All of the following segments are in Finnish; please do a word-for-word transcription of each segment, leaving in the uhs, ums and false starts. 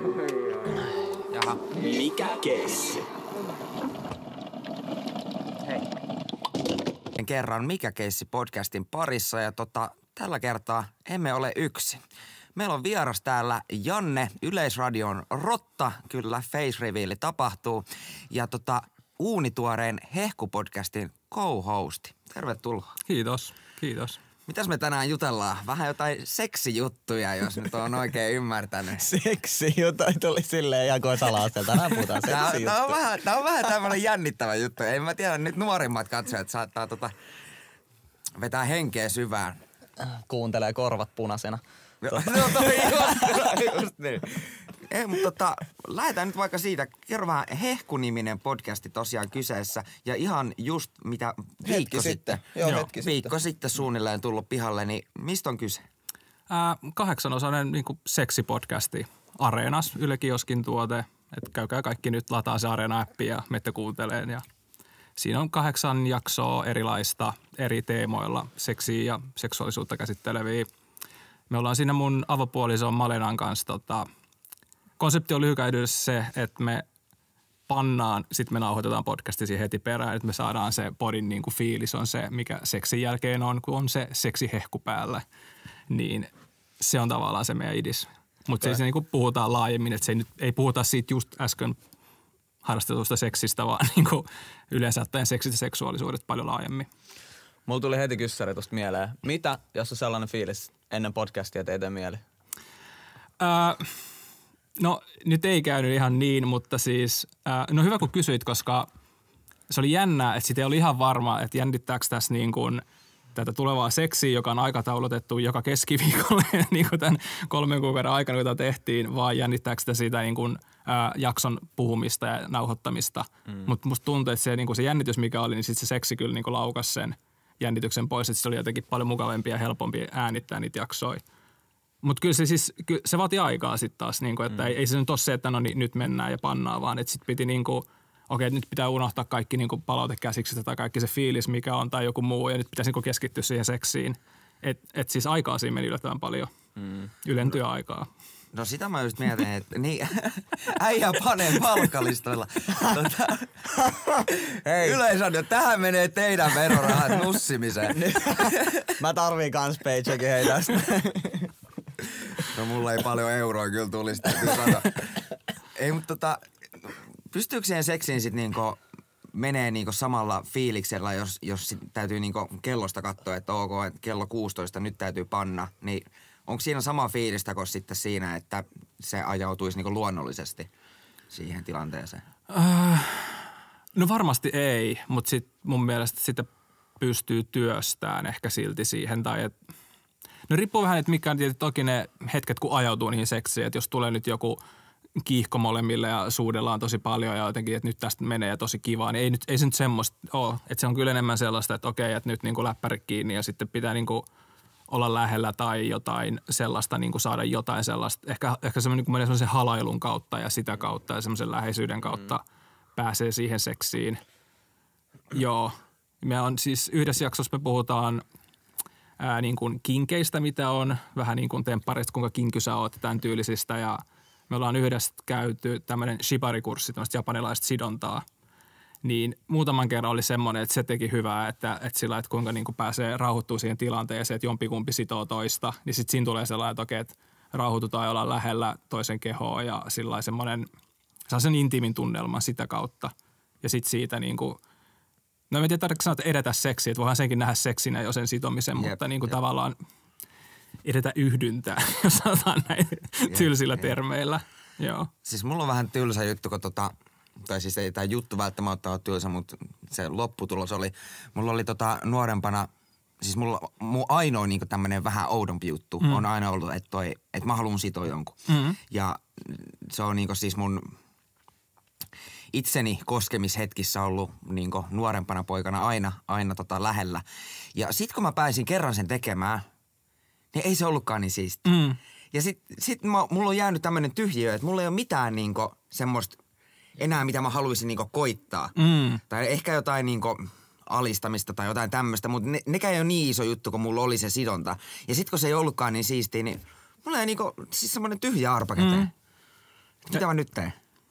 Jaha. Mikä keissi? Hei. Kerran Mikä keissi podcastin parissa ja tota, tällä kertaa emme ole yksin. Meillä on vieras täällä Janne, Yleisradion rotta, kyllä face reveal tapahtuu. Ja tota, uunituoreen Hehku-podcastin co-hosti. Tervetuloa. Kiitos, kiitos. Mitäs me tänään jutellaan? Vähän jotain seksijuttuja, jos nyt on oikein ymmärtänyt. Seksijuttuja tuli silleen ihan kuin salaastelta. Tänään puhutaan seksijuttuja. Tämä on vähän, tää on vähän tämmöinen jännittävä juttu. En mä tiedä, nyt nuorimmat katsojat saattaa tota, vetää henkeä syvään. Kuuntelee korvat punaisena. No toi just, just niin. Ei, mutta tota, lähdetään nyt vaikka siitä. Kerro vähän, Hehku-niminen podcasti tosiaan kyseessä. Ja ihan just mitä viikko sitten. Joo, hetki sitten. Viikko sitten suunnilleen tullut pihalle, niin mistä on kyse? Ää, kahdeksanosainen niin kuin seksipodcasti Areenas, Yle Kioskin tuote. Et käykää kaikki nyt lataa se Areena-appi ja mette kuunteleen. Ja siinä on kahdeksan jaksoa erilaista eri teemoilla, seksiä ja seksuaalisuutta käsitteleviä. Me ollaan siinä mun avopuolison Malenan kanssa. Tota, konsepti on lyhykäisyydessä se, että me pannaan, sitten me nauhoitetaan podcasti siihen heti perään, että me saadaan se podin niin kuin fiilis on se, mikä seksin jälkeen on, kun on se seksihehku päällä. Niin se on tavallaan se meidän idis. Mutta okay. Se niin kuin puhutaan laajemmin, että se ei, nyt, ei puhuta siitä just äsken harrastetusta seksistä, vaan niin kuin yleensä ottaen seksit ja seksuaalisuudet paljon laajemmin. Mulla tuli heti kyssäri tuosta mieleen. Mitä, jos on sellainen fiilis ennen podcastia teitä mieli? Öö, no nyt ei käynyt ihan niin, mutta siis, öö, no hyvä kun kysyit, koska se oli jännää, että sitä ei ollut ihan varma, että jännittääkö tässä niin kuin tätä tulevaa seksiä, joka on aikataulutettu joka keskiviikolle niin kuin tämän kolmen kuukauden aikana, jota tehtiin, vaan jännittääkö sitä siitä niin kuin, ää, jakson puhumista ja nauhoittamista. Mm. Mutta musta tuntuu, että se, niin kuin se jännitys, mikä oli, niin sitten se seksi kyllä niin kuin laukasi sen jännityksen pois, että se oli jotenkin paljon mukavampi ja helpompi äänittää niitä jaksoja. Mutta kyllä se siis, kyllä se vaati aikaa sitten taas, niin kuin, että mm. ei, ei se nyt ole se, että no niin, nyt mennään ja pannaan, vaan että sitten piti niin kuin, okei, nyt pitää unohtaa kaikki niin kuin palautekäsikset tai kaikki se fiilis, mikä on tai joku muu, ja nyt pitäisi niin kuin keskittyä siihen seksiin. Että et siis aikaa siinä meni yllättävän paljon, mm. Ylen työaikaa. No sitä mä just mietin, että niin, äijä panee palkkalistoilla. Tota, hei, Yleisradio, tähän menee teidän verorahat nussimiseen. Mä tarviin kans paycheckin heitä. No mulla ei paljon euroa kyllä tulisi, täytyy sanoa. Ei, mutta tota, pystyykö siihen seksiin sit niinku menee niinku samalla fiiliksellä, jos, jos sit täytyy niinku kellosta katsoa, että ok, että kello kuusitoista nyt täytyy panna, niin onko siinä sama fiilistä kuin sitten siinä, että se ajautuisi niinku luonnollisesti siihen tilanteeseen? Äh, no varmasti ei, mutta sit mun mielestä sitä pystyy työstämään ehkä silti siihen. Tai et, no riippuu vähän, että mikä on tietysti toki ne hetket, kun ajautuu niihin seksiin. Että jos tulee nyt joku kiihko molemmille ja suudellaan tosi paljon ja jotenkin, että nyt tästä menee ja tosi kivaa, niin ei, nyt, ei se nyt semmoista ole. Että se on kyllä enemmän sellaista, että okei, että nyt niinku läppäri kiinni ja sitten pitää niinku olla lähellä tai jotain sellaista, niin kuin saada jotain sellaista. Ehkä, ehkä semmoinen niin semmoisen halailun kautta ja sitä kautta ja semmoisen läheisyyden kautta mm. pääsee siihen seksiin. Joo. Me on siis yhdessä jaksossa me puhutaan ää, niin kuin kinkeistä, mitä on. Vähän niin kuin temppareista, kuinka kinky sä oot, tämän tyylisistä. Ja me ollaan yhdessä käyty tämmöinen shibari-kurssi, tämmöistä japanilaista sidontaa. Niin muutaman kerran oli semmoinen, että se teki hyvää, että, että sillä, että kuinka niin kuin pääsee rauhoittumaan siihen tilanteeseen, että jompikumpi sitoo toista. Niin sitten siinä tulee sellainen, että okei, että rauhoitutaan ja ollaan lähellä toisen kehoa ja sillä semmoinen, saa sen intiimin tunnelman sitä kautta. Ja sitten siitä niin kuin, no en tiedä, tarvitsetko sanoa, että edetä seksiä, että voihan senkin nähdä seksinä jo sen sitomisen, jep, mutta niin kuin tavallaan edetä yhdyntää, jos sanotaan näin jep, tylsillä jep. termeillä. Joo. Siis mulla on vähän tylsä juttu, kun tota, tai siis ei tämä juttu välttämättä ole tylsä, mutta se lopputulos oli, mulla oli tota nuorempana, siis mulla, mun ainoa niinku tämmönen vähän oudompi juttu mm. on aina ollut, että toi, että mä haluan sitoa jonkun. Mm. Ja se on niinku siis mun itseni koskemishetkissä ollut niinku nuorempana poikana aina, aina tota lähellä. Ja sit kun mä pääsin kerran sen tekemään, niin ei se ollutkaan niin siisti. Mm. Ja sit, sit mä, mulla on jäänyt tämmönen tyhjiö, että mulla ei ole mitään niinku semmoista enää, mitä mä haluaisin niinku koittaa. Mm. Tai ehkä jotain niinku alistamista tai jotain tämmöistä, mutta ne, nekään ei ole niin iso juttu, kun mulla oli se sidonta. Ja sit kun se ei ollutkaan niin siistiä, niin mulla ei niinku siis semmoinen tyhjä arpa käteen. Mm. Mitä mä nyt teen?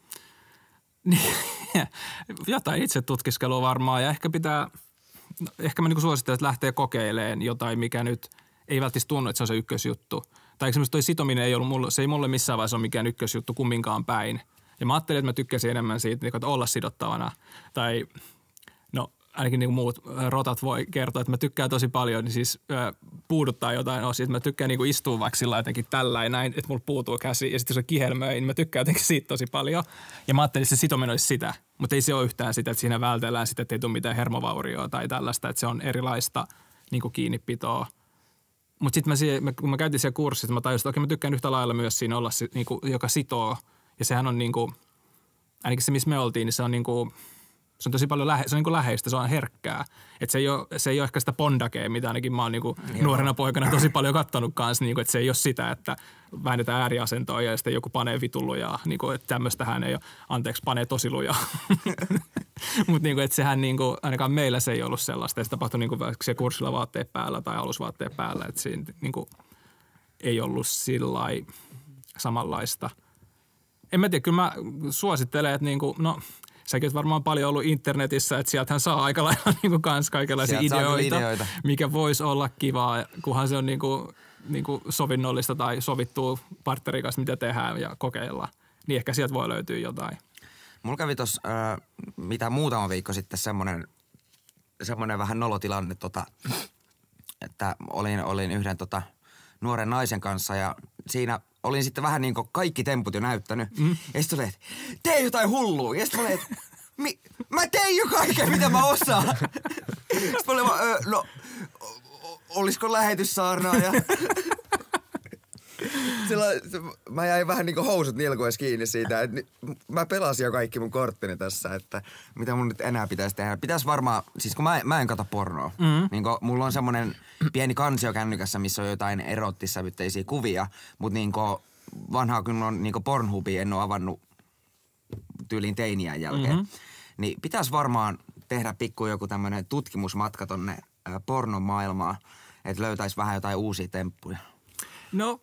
Jotain itse tutkiskelua varmaan ja ehkä pitää, no, ehkä mä niinku suosittelen, että lähtee kokeilemaan jotain, mikä nyt ei välttämättä tunnu, että se on se ykkösjuttu. Tai esimerkiksi toi sitominen ei ollut mulle, se ei mulle missään vaiheessa ole mikään ykkösjuttu kumminkaan päin. Ja mä ajattelin, että mä tykkäsin enemmän siitä, että olla sidottavana. Tai no ainakin niin kuin muut rotat voi kertoa, että mä tykkään tosi paljon, niin siis ö, puuduttaa jotain osia. Mä tykkään niin kuin istua vaikka sillä jotenkin tällä ja näin, että mulla puutuu käsi ja sitten se kihelmöi, niin mä tykkään jotenkin siitä tosi paljon. Ja mä ajattelin, että se sitominen olisi sitä, mutta ei se ole yhtään sitä, että siinä vältellään sitä, että ei tule mitään hermovaurioa tai tällaista, että se on erilaista niin kuin kiinnipitoa. Mutta sitten mä, kun mä käytin siellä kurssissa, mä tajusin, että okei, mä tykkään yhtä lailla myös siinä olla, niin kuin, joka sitoo. Ja sehän on niin kuin, ainakin se missä me oltiin, niin se on niin kuin, se on tosi paljon lähe, se on niin kuin läheistä, se on herkkää. Että se ei ole, se ei ole ehkä sitä bondakea, mitä ainakin mä oon niin kuin nuorena poikana tosi paljon katsonut kanssa. Niin kuin, että se ei ole sitä, että väännetään ääriasentoa ja sitten joku panee vitun lujaa. Niin kuin, että tämmöistähän ei ole, anteeksi, panee tosi lujaa. Mutta niin että sehän niin kuin, ainakaan meillä se ei ollut sellaista. Ja se tapahtui niin kuin se kurssilla vaatteet päällä tai alusvaatteet päällä. Että siinä niin kuin, ei ollut sillai samanlaista. En mä tiedä, kyllä mä suosittelen, että niin kuin, no säkin oot varmaan paljon ollut internetissä, että sieltähän saa aika lailla niin kuin kans kaikenlaisia ideoita, ideoita, mikä voisi olla kivaa, kunhan se on niin kuin, niin kuin sovinnollista tai sovittuu partnerin kanssa, mitä tehdään ja kokeillaan. Niin ehkä sieltä voi löytyä jotain. Mulla kävi tuossa, äh, mitä muutama viikko sitten, semmoinen semmoinen vähän nolotilanne, tota, että olin, olin yhden tota, nuoren naisen kanssa ja siinä olin sitten vähän niin kuin kaikki temput jo näyttänyt. Mm. Ja sitten oli, että tee jotain hullua. Ja sitten olin, että Mi- mä tein jo kaiken, mitä mä osaan. Sitten mä olin vaan, öö, no, olisiko lähetyssaarnaaja? Sillä, mä jäin vähän niin kuin housut nilkois kiinni siitä, että mä pelasin jo kaikki mun korttini tässä, että mitä mun nyt enää pitäisi tehdä. Pitäisi varmaan, siis kun mä, mä en kato pornoa, mm. niin kun mulla on semmonen pieni kansio kännykässä, missä on jotain erottissävytteisiä kuvia, mutta niin kun vanhaa kun on niin kun Pornhubia en ole avannut tyylin teiniän jälkeen, mm-hmm. niin pitäisi varmaan tehdä pikku joku tämmönen tutkimusmatka tonne äh, pornon maailmaan, että löytäisi vähän jotain uusia temppuja. No,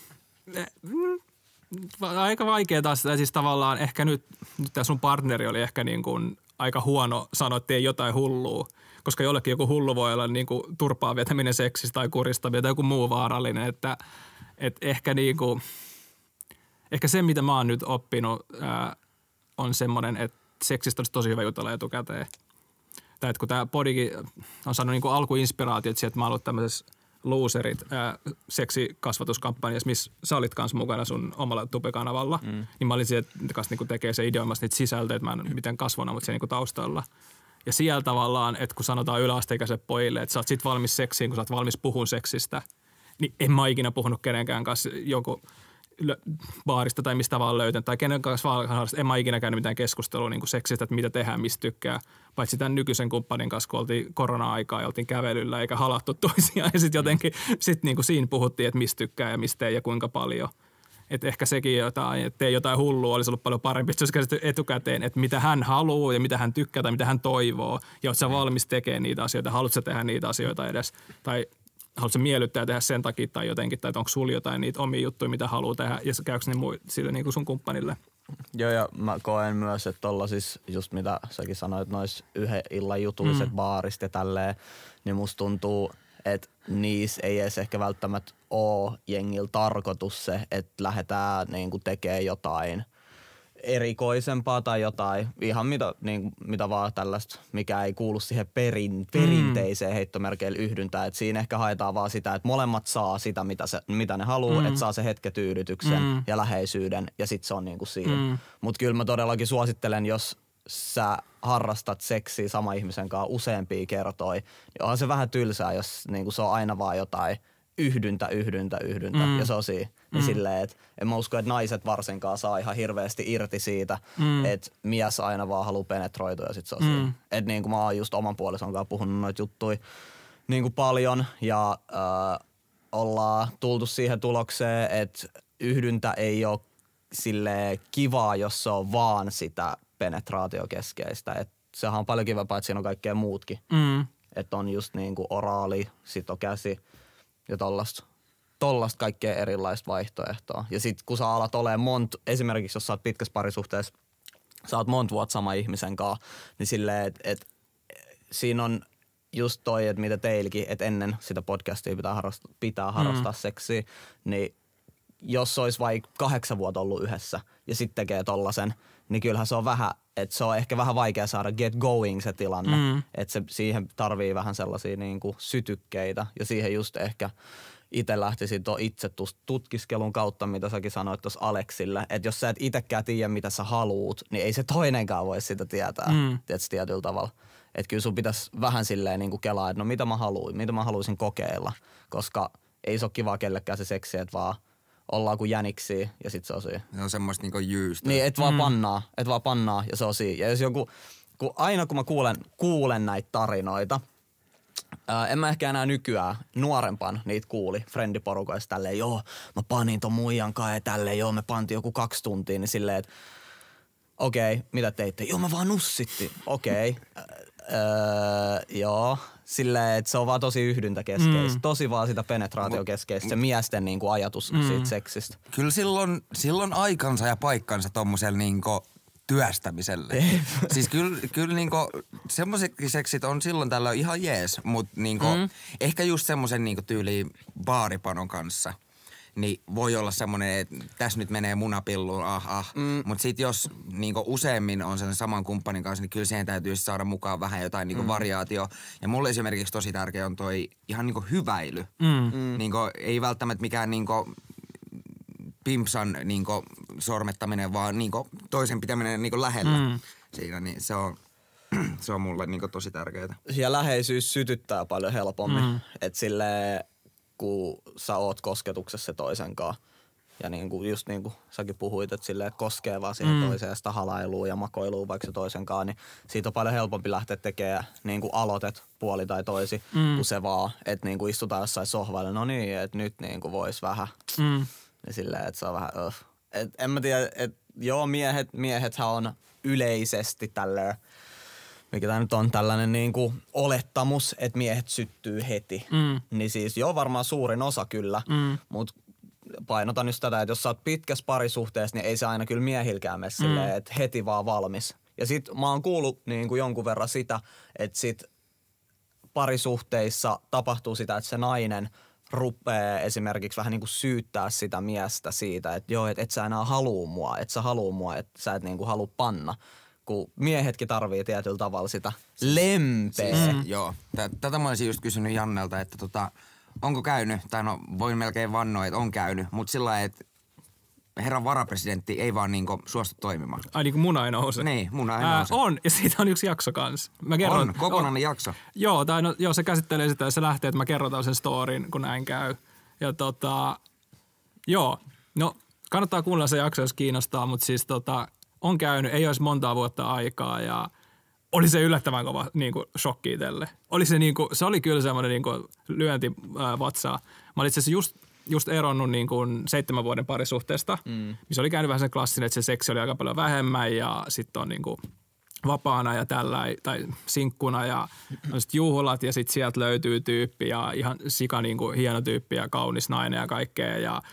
aika vaikeaa taas, siis tavallaan ehkä nyt, nyt tämä sun partneri oli ehkä niin kuin aika huono sanoa, että tee jotain hullua, koska jollekin joku hullu voi olla niin kuin turpaan vetäminen seksistä tai kuristavia tai joku muu vaarallinen, että, että ehkä niin kuin, ehkä se mitä mä oon nyt oppinut ää, on semmoinen, että seksistä olisi tosi hyvä jutella etukäteen. Tai että kun tämä podikin on saanut niin kuin alkuinspiraatiot sieltä, että mä oon ollut tämmöisessä Loserit ää, seksikasvatuskampanjassa, missä sä olit kanssa mukana sun omalla tubekanavalla. Mm. Niin mä olin siellä kanssa niinku tekee se ideoimassa niitä sisältöjä, että mä en miten kasvona, mutta se niinku taustalla. Ja siellä tavallaan, että kun sanotaan yläasteikäiselle pojille, että sä oot sit valmis seksiin, kun sä oot valmis puhun seksistä, niin en mä ikinä puhunut kenenkään kanssa joku baarista tai mistä vaan löytänyt, tai kenen kanssa vaan, en mä ikinä käynyt mitään keskustelua niin kuin seksistä, että mitä tehdään, mistä tykkää. Paitsi tämän nykyisen kumppanin kanssa, kun oltiin korona-aikaa ja oltiin kävelyllä eikä halattu toisiaan. Ja sitten jotenkin sit niin kuin siinä puhuttiin, että mistä tykkää ja mistä ei ja kuinka paljon. Että ehkä sekin jotain, että tee jotain hullua, olisi ollut paljon parempi, että se olisi käsitelty etukäteen, että mitä hän haluaa ja mitä hän tykkää tai mitä hän toivoo. Ja oot sä valmis tekemään niitä asioita, haluatko sä tehdä niitä asioita edes, tai haluatko miellyttää tehdä sen takia tai jotenkin, tai onko sulla jotain niitä omia juttuja, mitä haluaa tehdä, ja käykö ne muu, sille niin kuin sun kumppanille? Joo, ja mä koen myös, että tolla siis just mitä säkin sanoit, nois yhden illan jutulliset mm. baarista ja tälleen, niin musta tuntuu, että niissä ei edes ehkä välttämättä ole jengillä tarkoitus se, että lähdetään niin kuin tekemään jotain erikoisempaa tai jotain, ihan mitä, niin, mitä vaan tällaista, mikä ei kuulu siihen perin, perinteiseen heittomerkeillä yhdyntään. Et siinä ehkä haetaan vaan sitä, että molemmat saa sitä, mitä, se, mitä ne haluaa, mm. että saa se hetketyydytyksen mm. ja läheisyyden ja sit se on niinku siinä. Mm. Mutta kyllä mä todellakin suosittelen, jos sä harrastat seksiä sama ihmisen kanssa useampia kertoja, niin onhan se vähän tylsää, jos niinku se on aina vaan jotain yhdyntä, yhdyntä, yhdyntä mm. ja se on siinä. Niin mm. silleen, että en mä usko, että naiset varsinkaan saa ihan hirveästi irti siitä, mm. että mies aina vaan haluaa penetroitua ja sit se on mm. siinä. Että niin kuin mä oon just oman puolison kanssa puhunut noita juttuja niin kuin paljon ja äh, ollaan tultu siihen tulokseen, että yhdyntä ei ole silleen kivaa, jos se on vaan sitä penetraatiokeskeistä. Että sehän on paljon kivempaa, että siinä on kaikkea muutkin. Mm. Että on just niin kuin oraali, sit on käsi ja tollaista. tollaista kaikkea erilaista vaihtoehtoa. Ja sit kun sä alat olemaan monta, esimerkiksi jos sä oot pitkässä parisuhteessa, sä oot monta vuotta sama ihmisen kanssa, niin silleen, että et, siinä on just toi, että mitä teilläkin, että ennen sitä podcastia pitää harrastaa, pitää harrastaa mm. seksiä, niin jos olisi vaikka kahdeksan vuotta ollut yhdessä ja sitten tekee tollasen, niin kyllähän se on vähän, että se on ehkä vähän vaikea saada get going se tilanne. Mm. Että se, siihen tarvii vähän sellaisia niinku sytykkeitä ja siihen just ehkä itse lähtisin tuon itse tutkiskelun kautta, mitä säkin sanoit tuossa Aleksille. Että jos sä et itsekään tiedä, mitä sä haluut, niin ei se toinenkaan voi sitä tietää, mm. tiedätkö, tietyllä tavalla. Että kyllä sun pitäisi vähän silleen niinku kelaa, että no mitä mä haluin, mitä mä haluaisin kokeilla. Koska ei se ole kivaa kellekään se seksi, että vaan ollaan kuin jäniksiä ja sit se on siinä. Se on semmoista niinku jyystä. Niin, et vaan mm. pannaa, et vaan pannaa ja se on siinä. Ja jos joku, kun aina kun mä kuulen, kuulen näitä tarinoita, ää, en mä ehkä enää nykyään nuorempan niitä kuuli friendiporukoista tälleen, joo, mä panin ton muijan kai ja tälleen, joo, me pantiin joku kaksi tuntia, niin silleen, että okei, okay, mitä teitte? Joo, mä vaan nussittiin. Okei, okay. öö, joo. Silleen, että se on vaan tosi yhdyntäkeskeistä. Mm. Tosi vaan sitä penetraatiokeskeistä, se miesten niinku ajatus mm. siitä seksistä. Kyllä silloin, silloin aikansa ja paikkansa tommosella niinku työstämiselle. Siis kyllä, kyllä niinku semmoisetkin seksit on silloin tällöin ihan jees, mutta niinku mm. ehkä just semmoisen niinku tyyliin baaripanon kanssa. Niin voi olla semmoinen, että tässä nyt menee munapilluun, ah ah. Mm. Mutta sitten jos niinku useammin on sen saman kumppanin kanssa, niin kyllä siihen täytyy saada mukaan vähän jotain niinku mm. variaatio. Ja mulle esimerkiksi tosi tärkeä on toi ihan niinku hyväily. Mm. Mm. Niinku, ei välttämättä mikään niinku pimpsan niinku sormettaminen, vaan niinku toisen pitäminen niinku lähellä mm. siinä. Niin se on, se on mulle niinku tosi tärkeää. Ja läheisyys sytyttää paljon helpommin. Mm. Että silleen kun sä oot kosketuksessa toisen kanssa. Ja niinku, just niin kuin säkin puhuit, että silleen koskee vaan siihen mm. toiseen sitä halailuun ja makoiluun vaikka se toisen kanssa, niin siitä on paljon helpompi lähteä tekemään niinku aloitet puoli tai toisi, mm. kun se vaan, että niinku istutaan jossain sohvalle, no niin, että nyt niinku vois vähän. Mm. Niin silleen, että se on vähän, öh. Et en mä tiedä, että joo, miehet, miehethän on yleisesti tälleen, mikä tämä nyt on tällainen niinku olettamus, että miehet syttyy heti. Mm. Niin siis joo, varmaan suurin osa kyllä, mm. mutta painotan just tätä, että jos sä oot pitkässä parisuhteessa, niin ei se aina kyllä miehilkään mene mm. silleen, että heti vaan valmis. Ja sit mä oon kuullut niinku jonkun verran sitä, että sit parisuhteissa tapahtuu sitä, että se nainen rupeaa esimerkiksi vähän niinku syyttää sitä miestä siitä, että joo, että et sä enää haluu mua, että sä haluu mua, että sä et niinku halua panna. Kun miehetkin tarvii tietyllä tavalla sitä lempeä. Siis, mm. Joo. Tätä mä olisin just kysynyt Jannelta, että tota, onko käynyt, tai no voin melkein vannoa, että on käynyt, mutta sillä lailla, että herran varapresidentti ei vaan niinku suostu toimimaan. Ai niin kuin muna ei nouse? Niin, muna ei nouse. On, ja siitä on yksi jakso kanssa. Mä kerron, on, kokonainen on, jakso. Joo, tai no, joo, se käsittelee sitä, ja se lähtee, että mä kerrotaan sen storin, kun näin käy. Ja tota, joo, no kannattaa kuunnella se jakso, jos kiinnostaa, mutta siis tota, on käynyt, ei olisi montaa vuotta aikaa ja oli se yllättävän kova niin kuin, shokki itselle. Oli se, niin kuin, se oli kyllä semmoinen niin kuin, lyönti ää, vatsaa. Mä olin itse asiassa just, just eronnut niin kuin, seitsemän vuoden parisuhteesta, mm. missä oli käynyt vähän sen klassinen, että se seksi oli aika paljon vähemmän ja sitten on niin kuin, vapaana ja tällä tai sinkkuna ja juhlat ja sitten sieltä löytyy tyyppi ja ihan sika niin kuin, hieno tyyppi ja kaunis nainen ja kaikkea ja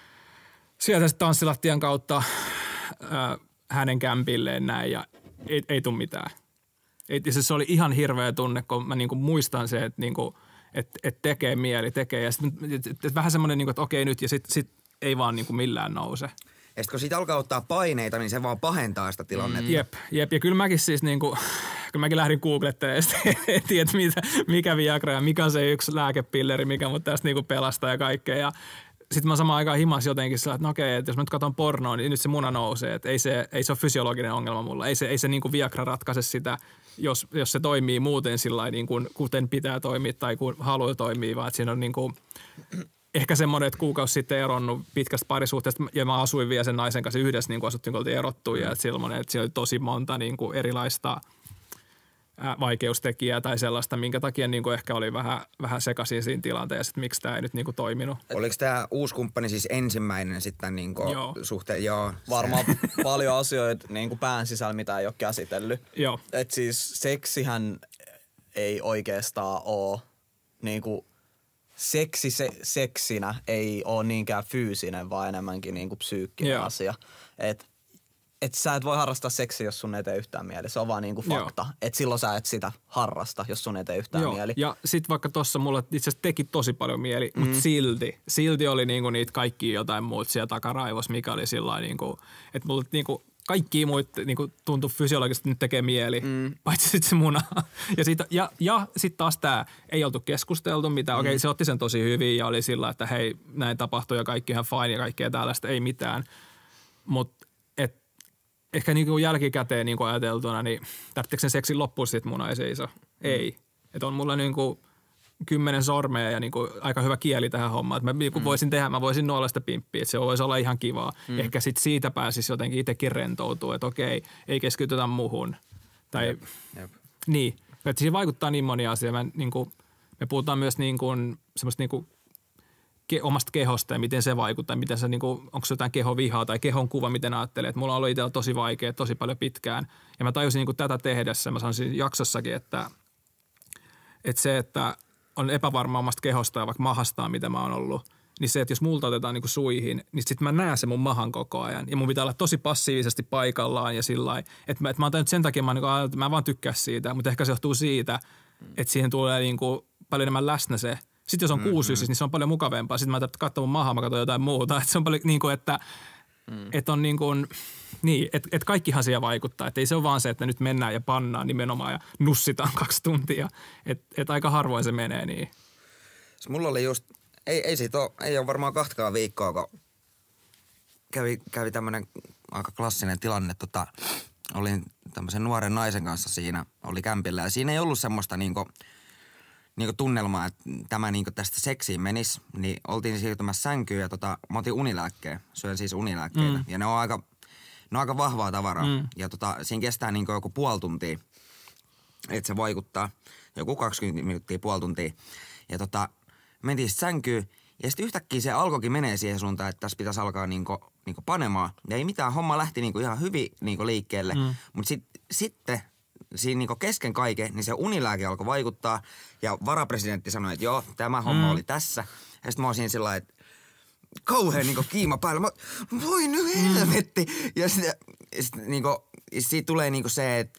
sieltä sitten tanssilattian kautta ää, hänen kämpilleen näin ja ei, ei tule mitään. Et, se oli ihan hirveä tunne, kun mä niinku muistan se, että niinku, et, et tekee mieli, tekee. Ja sit, et, et, et vähän semmoinen, niinku, että okei nyt ja sitten sit ei vaan niinku millään nouse. Ja sitten kun siitä alkaa ottaa paineita, niin se vaan pahentaa sitä tilannetta. Mm. Jep, jep. Ja kyllä mäkin siis niinku, kun mäkin lähdin googlettelemaan, en tiedä mitä, mikä Viagra ja mikä on se yksi lääkepilleri, mikä mut tästä niinku pelastaa ja kaikkea. Ja sitten mä samaan aikaan himas jotenkin sillä, että no okei, että jos mä nyt katson pornoa, niin nyt se muna nousee. Että ei se, ei se ole fysiologinen ongelma mulla. Ei se, ei se niin kuin Viagra ratkaise sitä, jos, jos se toimii muuten sillä niin kuin kuten pitää toimia tai kun haluaa toimia, vaan että siinä on niin kuin ehkä semmoinen, että kuukausi sitten eronnut pitkästä parisuhteesta ja mä asuin vielä sen naisen kanssa yhdessä, niin kuin asuttiin, kun oltiin erottu ja että silloin, että siinä oli tosi monta niin kuin erilaista vaikeustekijää tai sellaista, minkä takia niin kuin ehkä oli vähän, vähän sekaisin siinä tilanteessa, että miksi tämä ei nyt niin kuin toiminut. Oliko tämä uusi kumppani siis ensimmäinen sitten niin kuin suhteen? Joo. Varmaan paljon asioita niin kuin pään sisällä, mitä ei ole käsitellyt. Joo. Et siis seksihän ei oikeastaan ole niin kuin seksi se, seksinä ei ole niinkään fyysinen, vaan enemmänkin niinku psyykkinen Joo. asia. Että et sä et voi harrastaa seksiä, jos sun ei tee yhtään mieli. Se on vaan niinku fakta. Että silloin sä et sitä harrasta, jos sun ei tee yhtään Joo. mieli. Ja sit vaikka tossa mulla itse asiassa teki tosi paljon mieli, mm. mutta silti, silti oli niinku niitä kaikkia jotain muut siellä takaraivos, mikä oli sillä niinku, että mulla niinku kaikki muut niinku tuntui fysiologisesti nyt tekee mieli, mm. paitsi sitten se muna. ja sit, ja, ja sitten taas tää, ei oltu keskusteltu mitään. Mm. Okei, se otti sen tosi hyvin ja oli sillä, että hei, näin tapahtui ja kaikki ihan fine ja kaikkea tällaista, ei mitään. Mutta ehkä niinku jälkikäteen niinku ajateltuna, niin tarvitseeko sen seksin loppuun sitten muna ei seiso? Mm. Ei. Että on mulla niinku kymmenen sormea ja niinku aika hyvä kieli tähän hommaan. Että mä niinku mm. voisin tehdä, mä voisin nuolla sitä pimppiä, että se voisi olla ihan kivaa. Mm. Ehkä sitten siitä pääsisi jotenkin itsekin rentoutua, että okei, ei keskitytä muhun. Tai jep. Jep. Niin. Että siinä vaikuttaa niin moni asia. Mä, niinku, me puhutaan myös niinku, semmoista niinku Ke, omasta kehosta ja miten se vaikuttaa, miten se, niinku, onko se jotain kehovihaa tai kehon kuva, miten ajattelee. Että mulla on ollut itsellä tosi vaikea, tosi paljon pitkään. Ja mä tajusin niinku tätä tehdessä, mä sanoisin jaksossakin, että, että se, että on epävarma omasta kehosta ja vaikka mahastaan, mitä mä oon ollut, niin se, että jos multa otetaan niinku suihin, niin sit mä näen sen mun mahan koko ajan. Ja mun pitää olla tosi passiivisesti paikallaan ja sillä lailla, että mä, että mä oon tajunut sen takia, mä, niinku, että mä vaan tykkään siitä, mutta ehkä se johtuu siitä, että siihen tulee niinku paljon enemmän läsnä se. Sitten jos on mm-hmm. kuusi, niin se on paljon mukavempaa. Sitten mä ajattelin, että katso mun mahaa, mä katson jotain muuta. Että se on paljon niin kuin, että, mm. että on niin kuin, niin, että, että kaikkihan siihen vaikuttaa. Että ei se ole vaan se, että nyt mennään ja pannaan nimenomaan ja nussitaan kaksi tuntia. Että, että aika harvoin se menee niin. Mulla oli just, ei, ei siitä ole, ei ole varmaan kahtakaan viikkoa, kun kävi, kävi tämmöinen aika klassinen tilanne. Tota, olin tämmöisen nuoren naisen kanssa siinä, oli kämpillä ja siinä ei ollut semmoista niinku, niinku tunnelmaa, että tämä niinku tästä seksiin menisi, niin oltiin siirtymässä sänkyyn ja tota, mä otin unilääkkeen, syön siis unilääkkeitä. Mm. Ja ne on aika, ne on aika vahvaa tavaraa. Mm. Ja tota, siinä kestää niinku joku puoli tuntia, että se vaikuttaa. Joku kaksikymmentä minuuttia, puoli tuntia. Ja tota, mentiin sitten sänkyyn ja sitten yhtäkkiä se alkoikin menee siihen suuntaan, että tässä pitäisi alkaa niinku, niinku panemaan. Ja ei mitään, homma lähti niinku ihan hyvin niinku liikkeelle, mm. mutta sit, sitten siinä niinku kesken kaiken, niin se unilääke alkoi vaikuttaa ja varapresidentti sanoi, että joo, tämä homma mm. oli tässä. Ja sitten mä oon siinä sillä lailla, että kauhean niinku kiima päällä. Mä, voi nyt helvetti. Mm. Ja sitten sit, niinku, siitä tulee niinku se, että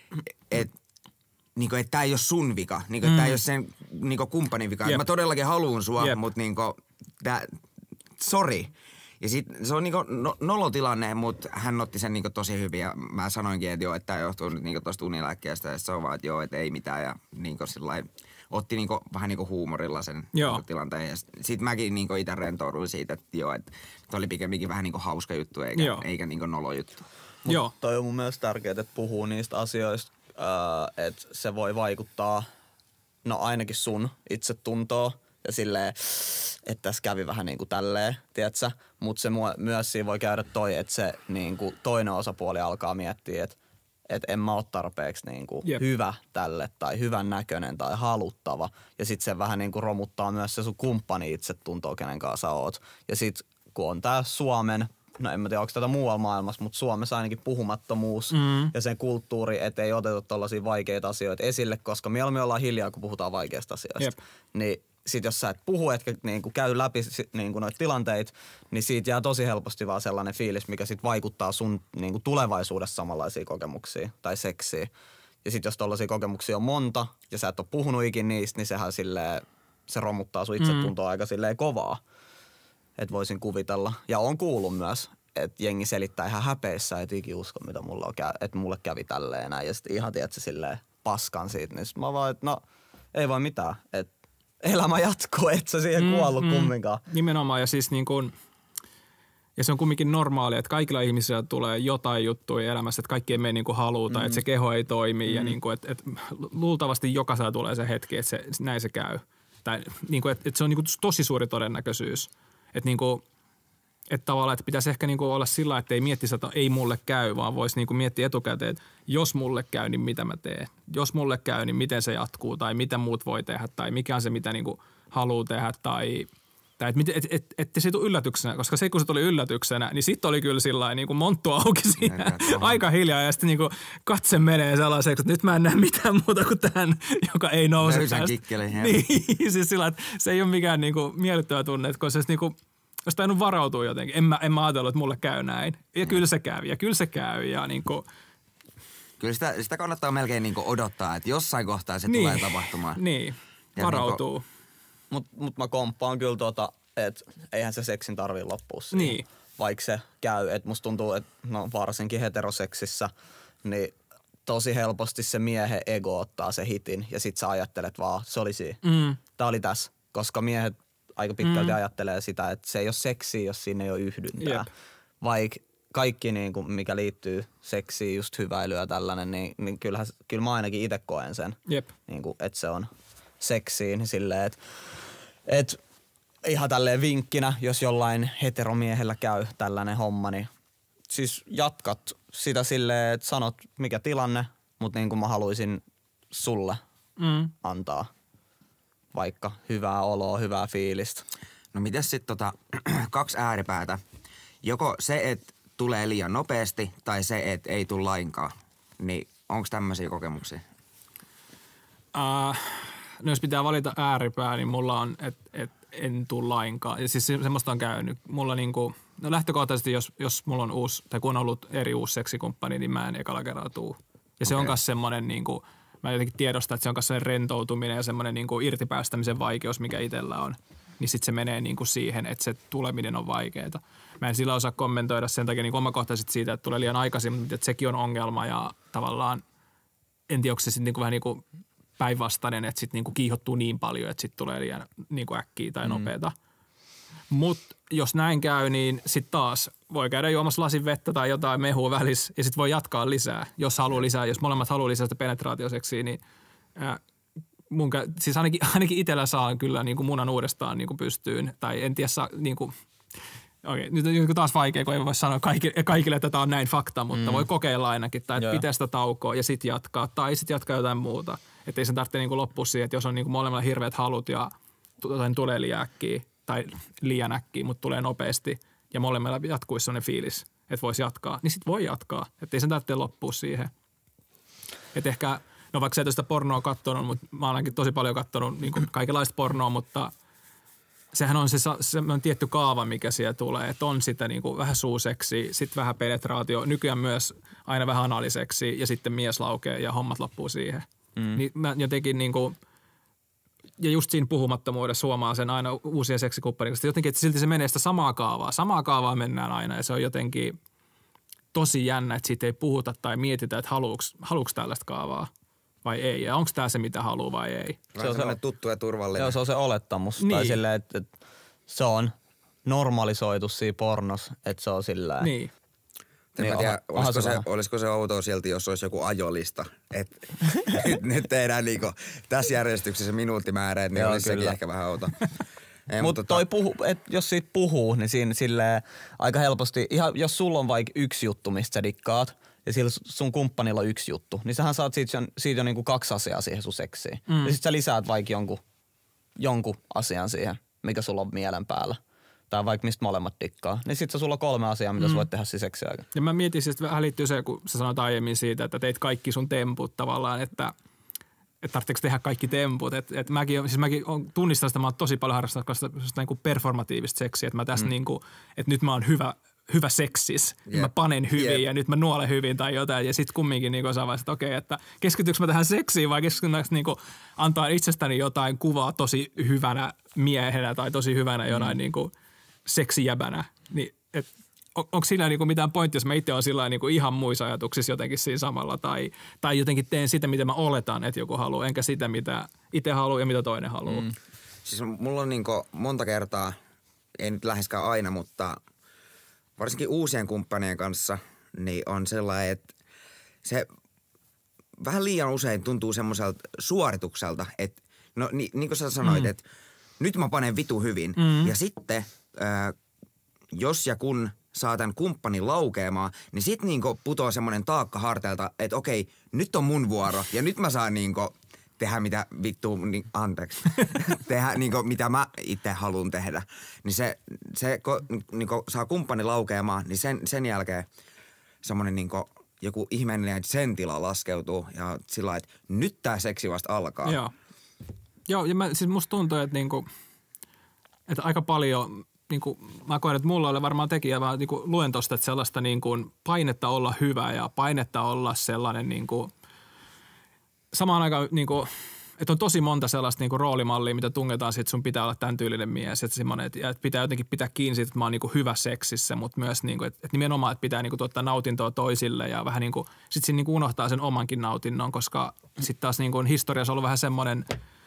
et, niinku, et tää ei ole sun vika. Niinku, mm. tää ei ole sen niinku, kumppanin vika. Yep. Mä todellakin haluun sua, yep. mutta niinku, tää, sori. Ja sit se on niinku no, nolotilanne, mutta hän otti sen niinku tosi hyvin ja mä sanoinkin, että joo, että tää johtuu nyt niinku tosta unilääkkeestä ja se on vaan, että joo, että ei mitään ja niinku sillain otti niinku vähän niinku huumorilla sen niinku tilanteen ja sit mäkin niinku ite rentouduin siitä, että joo, että toi oli pikemminkin vähän niinku hauska juttu eikä, eikä niinku nolo juttu. Mut joo. Toi on mun mielestä tärkeää, että puhuu niistä asioista, äh, että se voi vaikuttaa, no ainakin sun itsetuntoa. Ja silleen, että tässä kävi vähän niin kuin tälleen, tietsä. Mutta se myös siinä voi käydä toi, että se niin kuin toinen osapuoli alkaa miettiä, että et en mä ole tarpeeksi niin kuin hyvä tälle tai hyvän näköinen tai haluttava. Ja sit se vähän niin kuin romuttaa myös se sun kumppani itsetuntoa, kenen kanssa sä oot. Ja sit kun on tää Suomen, no en mä tiedä onko tätä muualla maailmassa, mutta Suomessa ainakin puhumattomuus mm. ja sen kulttuuri, että ei oteta tollaisia vaikeita asioita esille, koska mieluummin ollaan hiljaa, kun puhutaan vaikeista asioista. Jep. Niin sit jos sä et puhu, etkä niinku käy läpi niinku noita tilanteita, niin siitä jää tosi helposti vaan sellainen fiilis, mikä sit vaikuttaa sun niinku tulevaisuudessa samanlaisia kokemuksia tai seksiä. Ja sit jos tollaisia kokemuksia on monta ja sä et ole puhunut ikin niistä, niin sehän silleen, se romuttaa sun itsetuntoa mm. aika silleen kovaa. Että voisin kuvitella. Ja on kuullut myös, että jengi selittää ihan häpeissä, et ikin usko, mitä mulla on, että mulle kävi tälleen näin. Ja sit ihan tiedätkö silleen paskan siitä, niin sit mä vaan, että no ei voi mitään, että elämä jatkuu, et sä siihen mm, kuollut mm, kumminkaan. Nimenomaan ja siis niin kuin, ja se on kumminkin normaalia, että kaikilla ihmisillä tulee jotain juttuja elämässä, että kaikki ei mene niin kuin halutaan, mm. että se keho ei toimi mm. ja niin kuin, että, että luultavasti jokaisella tulee se hetki, että se, näin se käy. Tai niin kuin, että, että se on niin kuin tosi suuri todennäköisyys, että niin kuin, että tavallaan, että pitäisi ehkä niinku olla sillä, että ei miettisi, että ei mulle käy, vaan voisi niinku miettiä etukäteen, että jos mulle käy, niin mitä mä teen. Jos mulle käy, niin miten se jatkuu tai mitä muut voi tehdä tai mikä on se, mitä niinku haluaa tehdä tai yllättää, että et, et, et, et se ei tule yllätyksenä, koska se kun se tuli yllätyksenä, niin sitten oli kyllä sillain niin kuin monttu auki siinä aika hiljaa ja sitten niin kuin katse menee sellaiseksi, että nyt mä en näe mitään muuta kuin tämän, joka ei nouse Löysän tästä. kikkeli. Niin, siis sillä että se ei ole mikään niin kuin miellyttävä tunne, että kun se niin kuin, jos tainnut varautua jotenkin, en mä, en mä ajatellut, että mulle käy näin. Ja kyllä se käy ja kyllä se käy ja niin kuin, kyllä sitä, sitä kannattaa melkein niin kuin odottaa, että jossain kohtaa se niin, tulee tapahtumaan. Niin, Ja varautuu. Niin Mutta mut mä komppaan kyllä tota, että eihän se seksin tarvii loppua siihen. Niin. Vaikka se käy, että musta tuntuu, että no varsinkin heteroseksissä, niin tosi helposti se miehen ego ottaa se hitin ja sit sä ajattelet vaan, se oli siinä. Mm. Tää oli tässä, koska miehet aika pitkälti mm. ajattelee sitä, että se ei ole seksiä, jos siinä ei ole yhdyntää. Jep. Vaikka kaikki, niin kuin, mikä liittyy seksiin, just hyväilyä tällainen, niin, niin kyllähän, kyllä mä ainakin itse koen sen, Jep. niin kuin, että se on seksiin silleen, että et, ihan tälleen vinkkinä, jos jollain heteromiehellä käy tällainen homma, niin siis jatkat sitä silleen, että sanot mikä tilanne, mutta niin kuin mä haluaisin sulle Mm. antaa vaikka hyvää oloa, hyvää fiilistä. No mites sitten tota, kaksi ääripäätä. Joko se, että tulee liian nopeasti tai se, että ei tule lainkaan. Niin onko tämmöisiä kokemuksia? Uh, no jos pitää valita ääripää, niin mulla on, että et en tule lainkaan. Ja siis se, semmoista on käynyt. Mulla niinku, no lähtökohtaisesti, jos, jos mulla on uusi, tai kun on ollut eri uusi seksikumppani, niin mä en ekalla kerralla tuu. Ja se okay. on myös semmoinen niinku, mä jotenkin tiedostan, että se on myös semmoinen rentoutuminen ja semmoinen niinku irtipäästämisen vaikeus, mikä itsellä on. Niin sitten se menee niinku siihen, että se tuleminen on vaikeaa. Mä en sillä osaa kommentoida sen takia niinku omakohtaisesti siitä, että tulee liian aikaisin, mutta että sekin on ongelma ja tavallaan en tiedä, onko se sitten niinku vähän niinku päinvastainen, että sitten niinku kiihottuu niin paljon, että sitten tulee liian niinku äkkiä tai nopeata. Mm. Mutta jos näin käy, niin sitten taas voi käydä juomassa lasin vettä tai jotain mehua välissä ja sitten voi jatkaa lisää, jos haluaa lisää. Jos molemmat haluaa lisää sitä penetraatioseksiä, niin ää, mun, siis ainakin, ainakin itsellä saa kyllä niinku munan uudestaan niinku pystyyn. Tai en tiedä saa niinku, okei, nyt on taas vaikea, kun ei voi sanoa kaikille, kaikille että tämä on näin fakta, mutta mm. voi kokeilla ainakin. Tai että pitää sitä taukoa ja sitten jatkaa. Tai sitten jatkaa jotain muuta. Että ei sen tarvitse niinku loppua siihen, että jos on niinku molemmilla hirveät halut ja jotain tulee liian äkkiä tai liian äkkiä, mutta tulee nopeasti ja molemmilla jatkuisi sellainen fiilis, että voisi jatkaa, niin sitten voi jatkaa. Että ei sen tarvitse loppua siihen. Että ehkä, no vaikka sä et ole sitä pornoa katsonut, mutta mä oon ainakin tosi paljon katsonut niin kaikenlaista pornoa, mutta sehän on se semmoinen tietty kaava, mikä siellä tulee, että on sitä niin kuin vähän suuseksi, sitten vähän penetraatio, nykyään myös aina vähän analiseksi ja sitten mies laukee ja hommat loppuu siihen. Mm. Niin mä jotenkin niin kuin, ja just siinä puhumattomuudessa huomaa sen aina uusia seksikumppaneita, jotenkin, että silti se menee sitä samaa kaavaa. Samaa kaavaa mennään aina ja se on jotenkin tosi jännä, että siitä ei puhuta tai mietitä, että haluuks, haluuks tällaista kaavaa vai ei. Ja onko tämä se, mitä haluaa vai ei. Se on sellainen tuttu ja turvallinen. Joo, se on se olettamus. Niin. Tai silleen, että, että se on normalisoitu siinä pornos, että se on sillä Niin. En Niin, mä tiedä, onhan olisiko, se se, olisiko se outoa silti, jos olisi joku ajolista. Että nyt, nyt tehdään niinku tässä järjestyksessä minuuttimääreet, niin Joo, olisi sekin kyllä. ehkä vähän outo. Ei, Mutta toi puhu, et jos siitä puhuu, niin siinä silleen aika helposti, ihan jos sulla on vaikka yksi juttu, mistä sä dikkaat, ja sillä sun kumppanilla on yksi juttu, niin sähän saat siitä, siitä jo niinku kaksi asiaa siihen sun seksiin. Mm. Ja sit sä lisäät vaikka jonkun, jonkun asian siihen, mikä sulla on mielen päällä. Tai vaikka mistä molemmat dikkaa. Niin sit sulla on kolme asiaa, mitä mm. sä voit tehdä siinä seksiaikana. Ja mä mietin, että vähän liittyy se, kun sä sanoit aiemmin siitä, että teit kaikki sun temput tavallaan, että että tarvitseeko tehdä kaikki temput. Että et mäkin, siis mäkin tunnistan sitä, mä oon tosi paljon harrastanut sitä niinku performatiivista seksiä, että mä tässä mm. niinku, että nyt mä oon hyvä, hyvä seksis, yep. mä panen hyvin yep. ja nyt mä nuolen hyvin tai jotain. Ja sitten kumminkin niinku osaa vaiheessa, että okei, että keskityykö mä tähän seksiin vai keskityykö niinku antaa itsestäni jotain kuvaa tosi hyvänä miehenä tai tosi hyvänä jonain mm. niinku seksijäbänä. Niin, että on, onko sillä niinku mitään pointtia, jos mä itse olen sillä niinku ihan muissa ajatuksissa jotenkin siinä samalla tai, tai jotenkin teen sitä, mitä mä oletan, että joku haluaa, enkä sitä, mitä itse haluaa ja mitä toinen haluaa. Mm. Siis mulla on niinku monta kertaa, ei nyt läheskään aina, mutta varsinkin uusien kumppanien kanssa, niin on sellainen, että se vähän liian usein tuntuu semmoiselta suoritukselta, että no niin, niin kuin sä sanoit, mm. että nyt mä panen vitu hyvin mm. ja sitten äh, jos ja kun saa tämän kumppanin laukeamaan, niin sit niinku putoaa semmoinen taakka harteilta, että okei, nyt on mun vuoro ja nyt mä saan niinku tehdä mitä vittu, niin, anteeksi, tehdä niin kuin, mitä mä itse haluan tehdä. Niin se, se niin kuin, saa kumppani laukeamaan, niin sen, sen jälkeen semmoinen niin kuin, joku ihmeellinen sen tila laskeutuu ja sillä lailla, että nyt tää seksi vasta alkaa. Joo. Joo, ja mä, siis musta tuntuu, että, niinku, että aika paljon, niinku, mä koen, että mulla oli varmaan tekijä, vaan niinku, luen tosta, että sellaista niinku, painetta olla hyvä ja painetta olla sellainen, niinku, samaan aikaan, niinku, että on tosi monta sellaista niinku, roolimallia, mitä tungetaan siitä, että sun pitää olla tämän tyylinen mies. Että, että, että pitää jotenkin pitää kiinni siitä, että mä oon niinku, hyvä seksissä, mutta myös, niinku, että, että nimenomaan, että pitää niinku, tuottaa nautintoa toisille ja vähän niin kuin, sit siinä niinku, unohtaa sen omankin nautinnon, koska sitten taas niinku, historiassa on ollut vähän semmoinen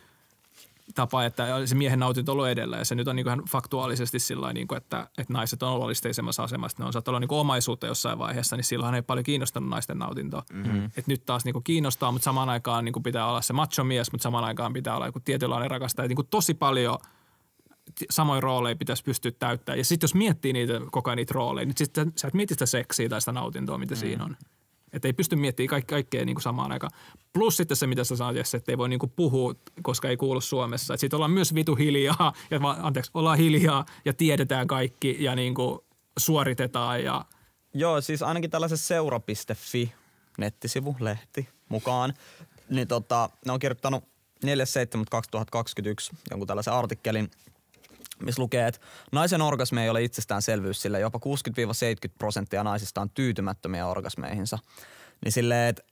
tapa, että se miehen nautinto on ollut edellä ja se nyt on niin ihan faktuaalisesti sillä niin että, että naiset on alisteisemmassa asemassa. Ne on saattanut olla niin omaisuutta jossain vaiheessa, niin silloinhan ei paljon kiinnostanut naisten nautintoa. Mm-hmm. Että nyt taas niin kiinnostaa, mutta samaan aikaan niin pitää olla se macho-mies, mutta samaan aikaan pitää olla joku tietynlainen rakastaja. Niin tosi paljon samoja rooleja pitäisi pystyä täyttämään. Ja sitten jos miettii niitä, koko ajan niitä rooleja, niin sitten sä et mieti sitä seksiä tai sitä nautintoa, mitä mm-hmm. siinä on. Että ei pysty miettimään kaik- kaikkea niin kuin samaan aikaan. Plus sitten se, mitä sä sanoit, Jesse, että ei voi niin kuin puhua, koska ei kuulu Suomessa. Että sitten ollaan myös vitu hiljaa, ja va- anteeksi, ollaan hiljaa ja tiedetään kaikki ja niin kuin suoritetaan. Ja Joo, siis ainakin tällaisessa seura piste fi nettisivu, lehti mukaan, niin tota, ne on kirjoittanut neljäs seitsemättä kaksituhattakaksikymmentäyksi jonkun tällaisen artikkelin, missä lukee, että naisen orgasmi ei ole itsestäänselvyys, sillä jopa kuusikymmentä seitsemänkymmentä prosenttia naisista on tyytymättömiä orgasmeihinsa. Niin silleen, että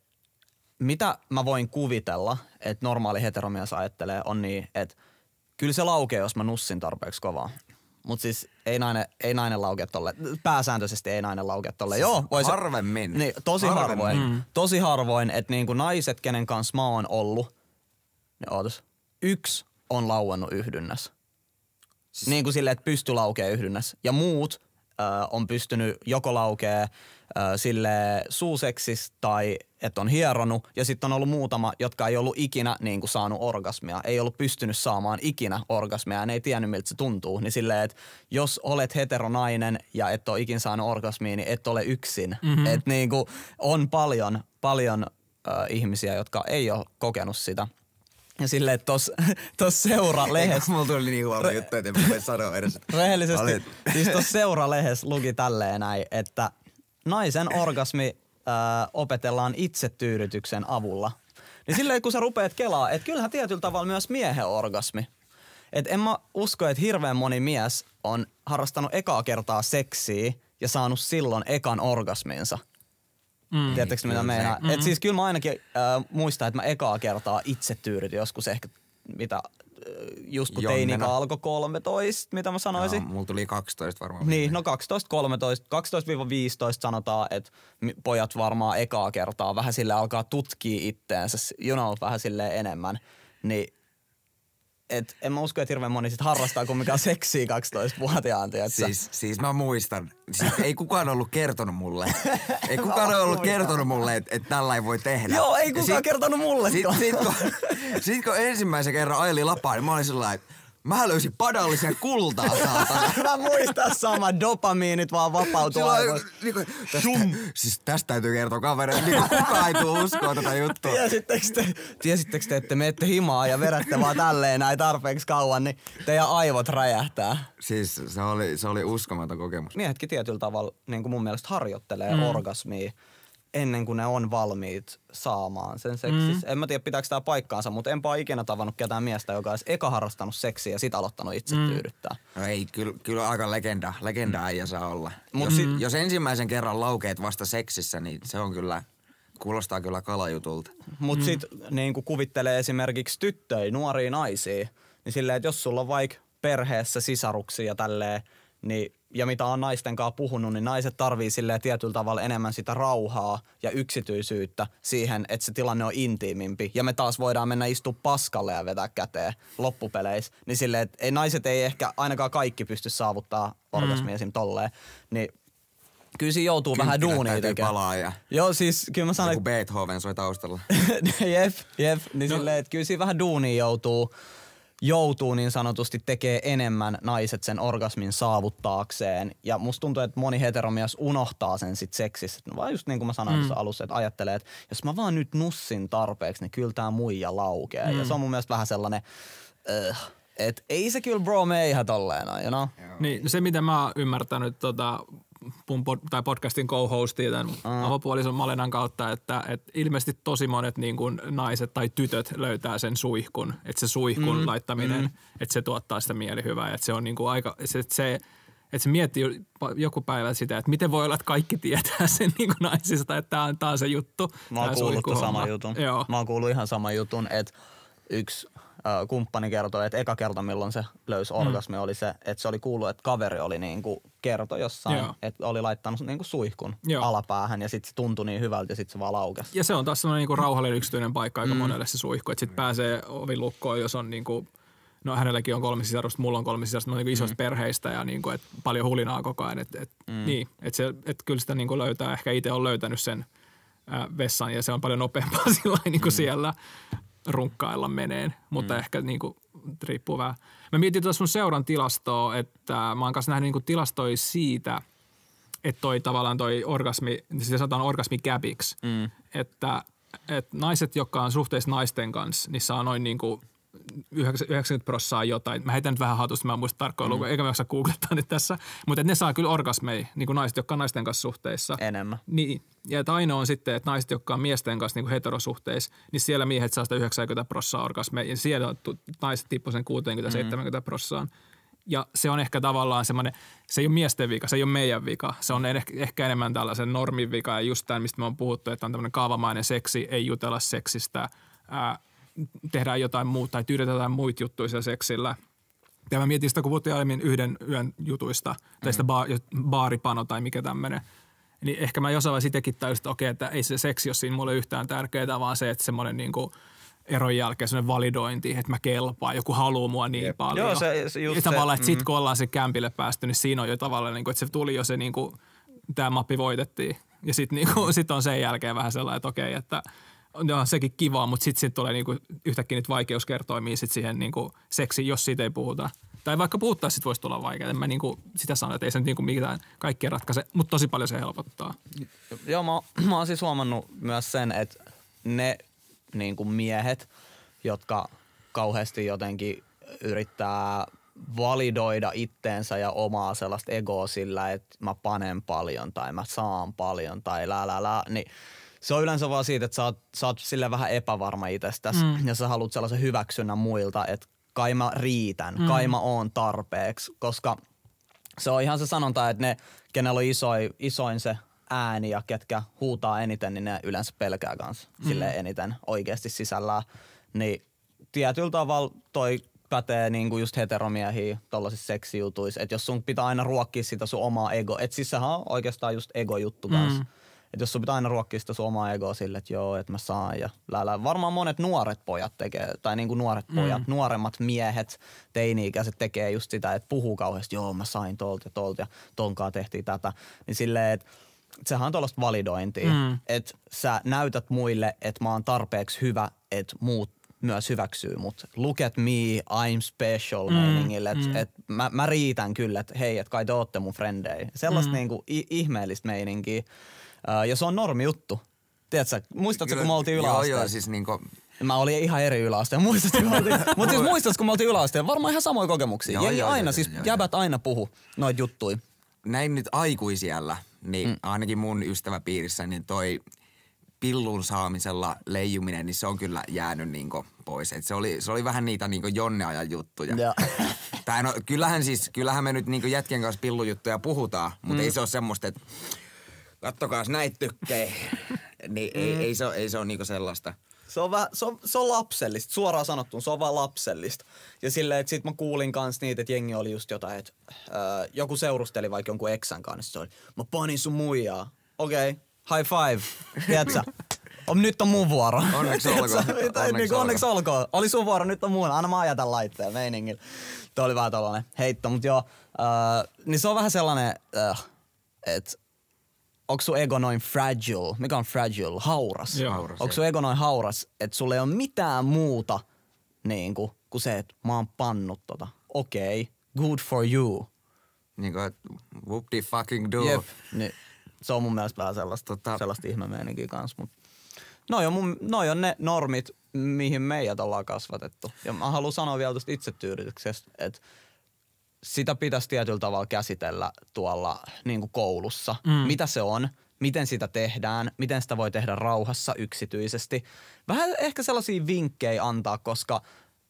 mitä mä voin kuvitella, että normaali heteromies ajattelee, on niin, että kyllä se laukee, jos mä nussin tarpeeksi kovaa. Mutta siis ei nainen, ei nainen laukea tolle. Pääsääntöisesti ei nainen laukea tolle. Siis Joo, vois, harvemmin. Niin, tosi harvemmin. harvoin. Mm. Tosi harvoin, että niinku naiset, kenen kanssa mä oon ollut, niin ootas, yksi on lauennut yhdynnässä. Siis niin kuin silleen, että pysty laukee yhdynnässä. Ja muut ö, on pystynyt joko laukee ö, silleen suuseksis tai että on hieronut. Ja sitten on ollut muutama, jotka ei ollut ikinä niin kuin saanut orgasmia. Ei ollut pystynyt saamaan ikinä orgasmia ja ne ei tiennyt miltä se tuntuu. Niin silleen, että jos olet heteronainen ja et ole ikinä saanut orgasmia, niin et ole yksin. Mm-hmm. Että niin kuin on paljon, paljon ö, ihmisiä, jotka ei ole kokenut sitä. Ja silleen, että tossa, tossa Seura-lehdessä... Mulla tuli niin huolta juttu, että en voi sanoa edes. Rehellisesti. Siis tossa Seura-lehdessä luki tälleen näin, että naisen orgasmi äh, opetellaan itsetyydytyksen avulla. Niin silleen, kun sä rupeat kelaa, että kyllähän tietyllä tavalla myös miehen orgasmi. Että en mä usko, että hirveän moni mies on harrastanut ekaa kertaa seksiä ja saanut silloin ekan orgasminsa. Mm. Tiedättekö mitä meinaa? Mm-hmm. Et siis kyllä mä ainakin äh, muistan, että mä ekaa kertaa itse tyydytin joskus ehkä, mitä äh, just kun teini-ikä alkoi kolmetoista, mitä mä sanoisin. Joo, mulla tuli kaksitoista varmaan. Niin, no kaksitoista kolmetoista, kaksitoista viisitoista sanotaan, että pojat varmaan ekaa kertaa vähän sille alkaa tutkia itteensä, you know, vähän silleen enemmän. Niin, et en mä usko, että hirveän moni sit harrastaa kumminkaan seksiä kaksitoistavuotiaan, tiedätkö? Siis, siis mä muistan. Siis ei kukaan ollut kertonut mulle. Ei kukaan ollut kertonut mulle, että et tällä ei voi tehdä. Joo, ei kukaan sit, kertonut mulle. Sit, sit, kun, sit kun ensimmäisen kerran aili lapaan, niin mä olin sellainen, että mä löysin padallisen kultaa, saatana. Mä muistan sama, dopamiinit vaan vapautuu aivoista. Niinku, tästä, siis tästä täytyy kertoa kavereille, niin kukaan ei tule uskoa tätä juttua. Tiesittekö te, tiesittekö te, että menette himaa ja vedätte vaan tälleen näin tarpeeksi kauan, niin teidän aivot räjähtää. Siis se oli, se oli uskomaton kokemus. Miehetkin tietyllä tavalla niin kuin mun mielestä harjoittelee mm. orgasmia ennen kuin ne on valmiit saamaan sen seksis. Mm. En mä tiedä, pitääkö tää paikkaansa, mutta enpä ole ikinä tavannut ketään miestä, joka olisi eka harrastanut seksiä ja sit aloittanut itse mm. tyydyttää. No ei, kyllä, kyllä aika legenda, legenda mm. äijä saa olla. Mut jos, sit, jos ensimmäisen kerran laukeet vasta seksissä, niin se on kyllä, kuulostaa kyllä kalajutulta. Mut mm. sit niin kuin kuvittelee esimerkiksi tyttöjä, nuoria naisia, niin silleen, että jos sulla on vaikka perheessä sisaruksia ja tälleen, niin ja mitä on naisten kanssa puhunut, niin naiset tarvii silleen tietyllä tavalla enemmän sitä rauhaa ja yksityisyyttä siihen, että se tilanne on intiimimpi. Ja me taas voidaan mennä istua paskalle ja vetää käteen loppupeleissä. Niin silleen, että ei, naiset ei ehkä ainakaan kaikki pysty saavuttaa orgasmia esim. Tolleen. Niin kyllä siinä joutuu vähän duunia tekemään. Palaa ja joo, siis kyllä mä sanon, joku Beethoven soi taustalla. jep, jep. Niin no. Silleen, että kyllä siinä vähän duunia joutuu joutuu niin sanotusti tekee enemmän naiset sen orgasmin saavuttaakseen. Ja musta tuntuu, että moni heteromies unohtaa sen sit seksissä. Vaan just niin kuin mä sanoin mm. tuossa alussa, että ajattelee, että jos mä vaan nyt nussin tarpeeksi, niin kyllä tää muija laukee. Mm. Ja se on mun mielestä vähän sellainen, äh, että ei se kyllä bro me ihan tolleen, you know? Niin, se mitä mä oon ymmärtänyt tota, pod, tai podcastin co-hostia tämän mm. avopuolison Malenan kautta, että, että ilmeisesti tosi monet niin kuin naiset tai tytöt löytää sen suihkun, että se suihkun mm. laittaminen, mm. että se tuottaa sitä mielihyvää, että se on niin kuin aika, että se, että se miettii joku päivä sitä, että miten voi olla, että kaikki tietää sen niin kuin naisista, että tämä on, tämä on se juttu. Mä oon kuullut sama jutun. Joo. Mä oon kuullut ihan sama jutun, että yksi äh, kumppani kertoi, että eka kerta milloin se löysi orgasmi mm. oli se, että se oli kuullut, että kaveri oli niinku kerto jossain, Joo. että oli laittanut niinku suihkun Joo. alapäähän ja sitten se tuntui niin hyvältä ja sitten se vaan laukesi. Ja se on taas sellainen niinku rauhallinen yksityinen paikka aika mm. monelle se suihku, että sitten pääsee ovilukkoon, jos on niinku, no hänelläkin on kolme sisarusta, mulla on kolme sisarusta, no niinku isoista mm. perheistä ja niinku, et paljon hulinaa koko ajan, että et, mm. niin, että et kyllä sitä niinku löytää, ehkä itse on löytänyt sen äh, vessan ja se on paljon nopeampaa sillä niinku mm. siellä runkkailla meneen, mutta mm. ehkä niinku riippuu vähän. Mä mietin tuossa sun seuran tilastoa, että mä oon kanssa nähnyt niinku tilastoja siitä, että toi tavallaan toi orgasmi, sitä sanotaan orgasmikäpiksi, mm. että, että naiset, jotka on suhteessa naisten kanssa, niissä on noin niinku yhdeksänkymmentä prosenttia jotain. Mä heitän nyt vähän hatusta, mä en muista tarkkoja lukua, eikä mä jaksa googlettaa nyt tässä. Mutta ne saa kyllä orgasmeja, niin kuin naiset, jotka on naisten kanssa suhteissa. Enemmän. Niin. Ja että ainoa on sitten, että naiset, jotka on miesten kanssa niin kuin heterosuhteissa, niin siellä miehet saa sitä yhdeksänkymmentä prosenttia orgasmeja. Ja siellä naiset tippuu sen kuusikymmentä seitsemänkymmentä prosenttia. Ja se on ehkä tavallaan semmoinen, se ei ole miesten vika, se ei ole meidän vika. Se on ehkä, ehkä enemmän tällaisen normin vika. Ja just tämän, mistä me on puhuttu, että on tämmöinen kaavamainen seksi, ei jutella seksistä, ää, tehdään jotain muuta tai tyydytetään jotain muita juttuja siellä seksillä. Ja mä mietin sitä, kun puhuttiin aiemmin yhden yön jutuista, tai sitä ba- baaripano tai mikä tämmöinen. Niin ehkä mä jossain vaiheessa itsekin tajusin, että okei, että ei se seksi ole siinä mulle yhtään tärkeää, vaan se, että semmoinen niinku eron jälkeen semmoinen validointi, että mä kelpaan, joku haluaa mua niin Jep. paljon. Joo, se, se just ja se. tavallaan, että sit kun ollaan se kämpille päästy, niin siinä on jo tavallaan, niin kuin, että se tuli jo se, niin kuin, tämä mappi voitettiin. Ja sitten niin sit on sen jälkeen vähän sellainen, että okei, että no, sekin kiva, mutta sitten sit tulee niinku yhtäkkiä niitä vaikeuskertoimia sit siihen niinku seksiin, jos siitä ei puhuta. Tai vaikka puhuttaisiin, sit voisi tulla vaikeaa. En mä niinku sitä sano, että ei se nyt niinku mitään kaikkea ratkaise, mutta tosi paljon se helpottaa. Joo, mä, mä oon siis huomannut myös sen, että ne niinku miehet, jotka kauheasti jotenkin yrittää validoida itteensä ja omaa sellaista egoa sillä, että mä panen paljon tai mä saan paljon tai lää lää lää, niin se on yleensä vaan siitä, että sä oot, sä oot silleen vähän epävarma itsestäsi mm. ja sä haluat sellaisen hyväksynnän muilta, että kai mä riitän, mm. kai mä oon tarpeeksi, koska se on ihan se sanonta, että ne, kenellä on isoin, isoin se ääni ja ketkä huutaa eniten, niin ne yleensä pelkää kanssa mm. silleen eniten oikeasti sisällään. Niin tietyllä tavalla toi pätee niinku just heteromiehiä tollasissa seksijutuissa, että jos sun pitää aina ruokkia sitä sun omaa ego, että siis sehän on oikeastaan just ego-juttu kanssa. Mm. Että jos sun pitää aina ruokkia sitä sun omaa egoa sille, että joo, että mä saan ja lälä. Varmaan monet nuoret pojat tekee, tai niinku nuoret pojat, mm. nuoremmat miehet, teini-ikäiset tekee just sitä, että puhuu kauheasti, joo mä sain tolta ja tolta ja tonkaan tehtiin tätä. Niin silleen, että sehän on tollaista validointia, mm. että sä näytät muille, että mä oon tarpeeksi hyvä, että muut myös hyväksyy mut. Look at me, I'm special mm. meiningille, että mm. et mä, mä riitän kyllä, että hei, että kai te ootte mun frendejä. Sellaista mm. niinku i- ihmeellistä meininkiä. Uh, ja se on normi juttu. Tiedätkö, muistatko kun me oltiin yläasteella? Joo, joo, siis niinku Mä olin ihan eri yläasteella, muistatko? Mutta siis muistatko kun me oltiin yläasteella? Varmaan ihan samoja kokemuksia. Joo, Jengi joo, aina, joo, siis joo, jäbät joo. aina puhu noita juttuja. Näin nyt aikuisiällä, niin mm. ainakin mun ystäväpiirissä, niin toi pillun saamisella leijuminen, niin se on kyllä jäänyt niinku pois. Et se, oli, se oli vähän niitä niinku Jonne-ajan juttuja. Tai no, kyllähän siis, kyllähän me nyt niinku jätkien kanssa pillujuttuja puhutaan, mutta mm. ei se ole semmoista, että kattokaas näitä tykkei. Niin mm. ei, ei, se ole, ei se ole niinku sellaista. Se on, vähän, se, on, se on lapsellista, suoraan sanottuna, se on vaan lapsellista. Ja silleen, että sit mä kuulin kans niitä, että jengi oli just jotain, että äh, joku seurusteli vaikka jonkun eksän kanssa, niin se oli, mä panin sun muijaa. Okei, okay, high five, tiedätkö? On, nyt on mun vuoro. Onneksi olkoon. Onneksi, niin, onneksi olkoon. Oli sun vuoro, nyt on mun. Anna mä ajatan laitteen meiningillä. Tuo oli vähän tollanen heitto, mutta joo. Äh, niin se on vähän sellainen, äh, että onko sun ego noin fragile? Mikä on fragile? Hauras. Joo, hauras. Onko sun ego noin hauras, että sulla ei ole mitään muuta niinku kuin se, että mä oon pannut tota. Okei, okay, good for you. Niin kuin, whoop the fucking do. Jep, niin se on mun mielestä vähän sellaista, tota, sellaista ihmemeininkiä kanssa. Mut noi, on mun, noi on ne normit, mihin meidät ollaan kasvatettu. Ja mä haluan sanoa vielä tuosta itsetyydytyksestä, että sitä pitäisi tietyllä tavalla käsitellä tuolla niin kuin koulussa. Mm. Mitä se on, miten sitä tehdään, miten sitä voi tehdä rauhassa yksityisesti. Vähän ehkä sellaisia vinkkejä antaa, koska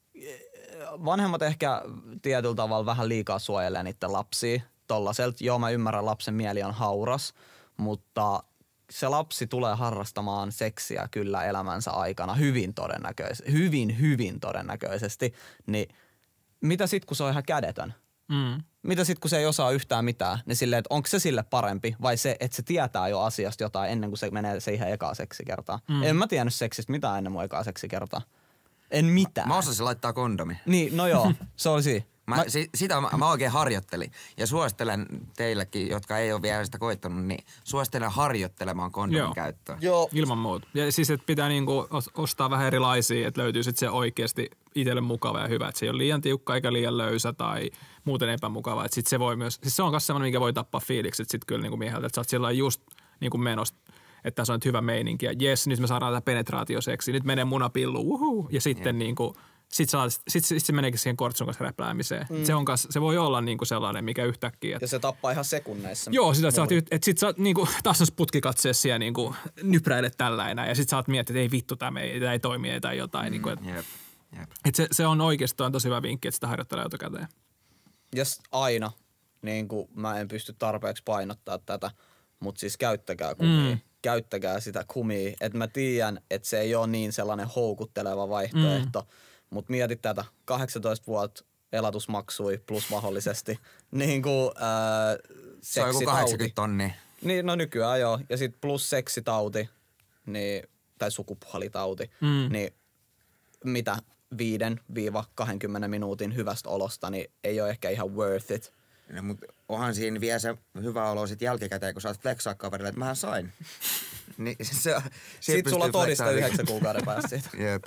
vanhemmat ehkä tietyllä tavalla vähän liikaa suojelee niitä lapsia tollaselta. Joo, mä ymmärrän, lapsen mieli on hauras, mutta se lapsi tulee harrastamaan seksiä kyllä elämänsä aikana hyvin todennäköisesti, hyvin, hyvin todennäköisesti. Niin mitä sit, kun se on ihan kädetön? Mm. Mitä sit, kun se ei osaa yhtään mitään? Niin silleen, että onko se sille parempi vai se, että se tietää jo asiasta jotain ennen kuin se menee se ihan ekaa seksikertaa? Mm. En mä tiennyt seksistä mitään ennen mun ekaa seksikertaa. En mitään. Mä, mä osasin laittaa kondomi. Niin, no joo, se oli siinä. Mä, mä, si, sitä mä, mä oikein harjoittelin. Ja suosittelen teillekin, jotka ei ole vielä sitä koittanut, niin suosittelen harjoittelemaan kondomin Joo. käyttöä. Joo. Ilman muuta. Ja siis, että pitää niinku ostaa vähän erilaisia, että löytyy sitten se oikeasti itselle mukava ja hyvä. Että se ei ole liian tiukka eikä liian löysä tai muuten epämukava. Että sitten se voi myös, siis se on myös sellainen, mikä voi tappaa fiilikset sitten kyllä niinku mieheltä. Että sä oot sillä just niinku menossa, että tässä on nyt hyvä meininki. Ja jes, nyt me saadaan tätä penetraatioseksi. Nyt menee munapillu, uhuu. Ja sitten yeah. niinku... Sitten sit, sit se meneekin siihen kortsun kanssa räpläämiseen. Mm. Se, on kas, se voi olla niinku sellainen, mikä yhtäkkiä... Et... Ja se tappaa ihan sekunneissa. Joo, sitä, että sä oot, et sit sä oot niinku, taas on putkikatseessa siellä niinku, nypräilet tällä enää. Ja sit sä oot miettinyt, että ei vittu, tämä ei, ei toimi tai jotain. Mm, niinku, et, jep, jep. Et se, se on oikeasti on tosi hyvä vinkki, että sitä harjoittelee etukäteen. Ja aina, niin kuin mä en pysty tarpeeksi painottaa tätä, mutta siis käyttäkää kumia. Mm. Käyttäkää sitä kumia. Että mä tiedän, että se ei ole niin sellainen houkutteleva vaihtoehto. Mm. Mutta mieti tätä, kahdeksantoista vuotta elatusmaksui plus mahdollisesti niin kuin ää, seksitauti. Se on joku kahdeksankymmentä tonnia. Niin, no nykyään joo. Ja sitten plus seksitauti, niin, tai sukupuolitauti, mm. niin mitä viiden kaksikymmentä minuutin hyvästä olosta, niin ei ole ehkä ihan worth it. No, mutta onhan siinä vielä se hyvä olo sit jälkikäteen, kun saat flexaa kaverille, että mähän sain. niin se, sitten sulla todiste yhdeksän kuukauden päästä siitä. Jep.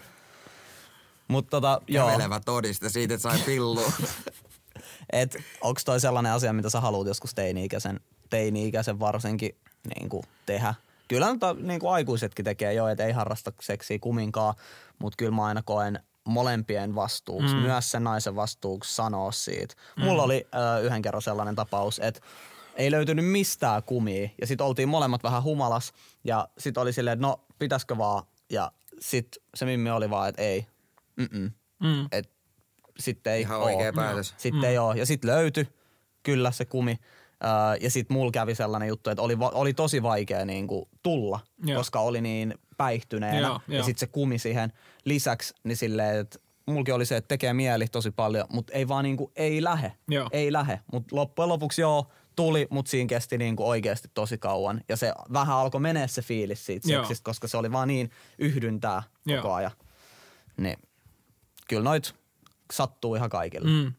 Mutta tota, joo. Kävelevä todiste siitä, että sai pillua. Et onks toi sellainen asia, mitä sä haluat joskus teini-ikäisen, teini-ikäisen varsinkin niin kuin tehdä? Kyllä niin kuin aikuisetkin tekee jo, että ei harrasta seksiä kuminkaan, mutta kyllä mä aina koen molempien vastuuksi, mm. myös sen naisen vastuuksi sanoa siitä. Mm. Mulla oli ö, yhden kerran sellainen tapaus, että ei löytynyt mistään kumia ja sit oltiin molemmat vähän humalas ja sit oli silleen, että no pitäisikö vaan ja sit se mimmi oli vaan, että ei. Mm-mm. Mm. Et sitten ei ihan oo. oikea päätös. Sitten mm. ei oo. Ja sitten löytyi kyllä se kumi. Öö, ja sitten mulla kävi sellainen juttu, että oli, oli tosi vaikea niinku tulla, Joo. koska oli niin päihtyneenä. Joo, ja jo. Sitten se kumi siihen lisäksi, niin silleen, että mulkin oli se, että tekee mieli tosi paljon, mutta ei vaan niinku, ei lähe. Joo. Ei lähe. Mutta loppujen lopuksi joo, tuli, mutta siinä kesti niinku oikeasti tosi kauan. Ja se vähän alkoi menee se fiilis siitä joo. seksistä, koska se oli vaan niin yhdyntää joo. koko ajan. Niin. Kyllä noit sattuu ihan kaikille. Mm.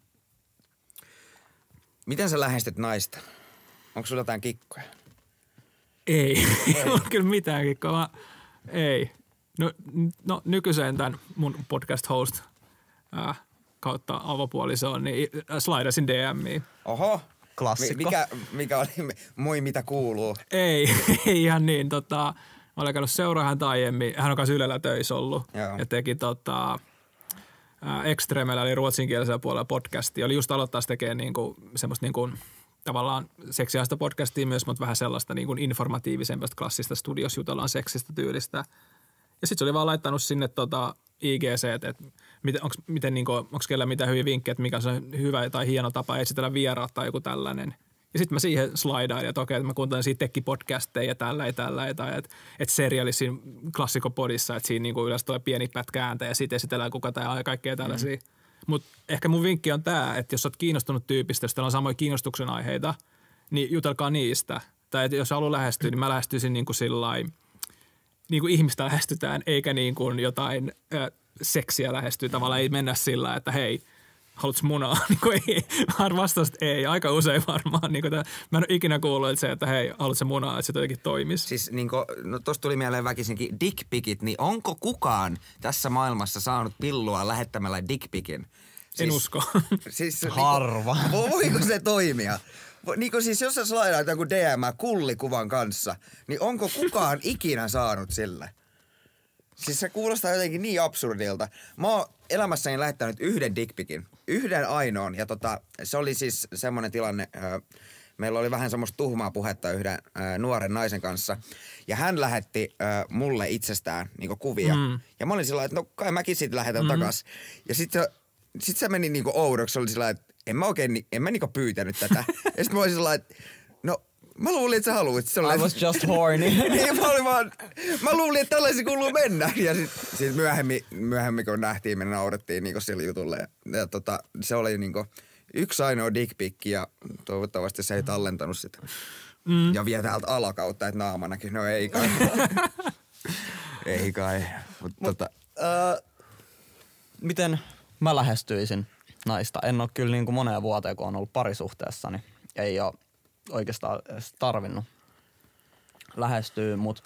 Miten sä lähestyt naista? Onko sulla jotain kikkoja? Ei, ei ole kyllä mitään kikkoja. Mä, ei. No, no nykyiseen tämän mun podcast host äh, kautta avopuolisoon, niin slaidasin D M:iin. Oho. Klassikko. Mikä, mikä oli, moi mitä kuuluu? Ei, ei ihan niin. Tota, mä olen käynyt seuraa häntä aiemmin. Hän on kanssa Ylellä töissä ollut. Joo. Ja teki tota... Extremellä eli ruotsinkielisellä puolella podcastia. Oli just aloittaa tekemään niinku, semmoista niinku, tavallaan seksiaista podcastia myös, mutta vähän sellaista niinku informatiivisempasta klassista studios jutellaan seksistä tyylistä. Ja sitten se oli vaan laittanut sinne tota I G C, että miten, onko miten, niinku, kellä mitään hyviä vinkkejä, että mikä on hyvä tai hieno tapa esitellä vieraat tai joku tällainen. Ja sitten mä siihen slaidailin, että okei, että mä kuuntelen siitä tekki-podcasteja ja tällä ja tällä, että et, et seriaali siinä klassikopodissa, että siinä niinku yleensä tulee pieni pätkä ääntä ja sitten esitellään kuka tai ja kaikkea tällaisia. Mm. Mutta ehkä mun vinkki on tämä, että jos oot kiinnostunut tyypistä, jos teillä on samoja kiinnostuksen aiheita, niin jutelkaa niistä. Tai että jos haluaa lähestyä, niin mä lähestyisin niinku sillain, niin kuin ihmistä lähestytään, eikä niin kuin jotain ö, seksiä lähestyy. Tavallaan ei mennä sillä, että hei, haluatko munaa? Niin kuin ei. Mä vastausta ei. Aika usein varmaan. Niin kuin tämä, mä en ole ikinä kuullut, että se, että hei, haluatko munaa, että se jotenkin toimisi. Siis niin kuin, no tosta tuli mieleen väkisinkin dickpikit, niin onko kukaan tässä maailmassa saanut pillua lähettämällä dickpikin? Siis, en usko. Siis, Harva. Niin kuin, voiko se toimia? Niin kuin siis jos sä slaidaat joku D M kullikuvan kanssa, niin onko kukaan ikinä saanut sille? Siis se kuulostaa jotenkin niin absurdilta. Mä oon elämässäni lähettänyt yhden dickpikin. Yhden ainoan. Ja tota, se oli siis semmoinen tilanne, ö, meillä oli vähän semmoista tuhmaa puhetta yhden ö, nuoren naisen kanssa. Ja hän lähetti ö, mulle itsestään niinku kuvia. Mm. Ja mä olin sillä että no kai mäkin sit lähetän mm-hmm. takas. Ja sit se, sit se meni niinku oudoksi. Se oli sillä että en mä oikein, en mä niinku pyytänyt tätä. Ja sit mä olin sillä että no mä luulin, että sä haluit. Se I was just horny. Niin, mä olin vaan, mä luulin, että tällaisia kuuluu mennä. Ja sit, sit myöhemmin, myöhemmin, kun nähtiin, me naurettiin niinku sille jutulle. Ja, ja tota, se oli niinku yksi ainoa dickpikki ja toivottavasti se ei tallentanut sitä. Mm. Ja vie täältä alakautta, että naama näkyy. No ei kai. ei kai. Mut, Mut, tota. äh, miten mä lähestyisin naista? En ole kyllä niinku moneen vuoteen, kun on ollut parisuhteessa, niin ei ole oikeastaan edes tarvinnut lähestyä, mutta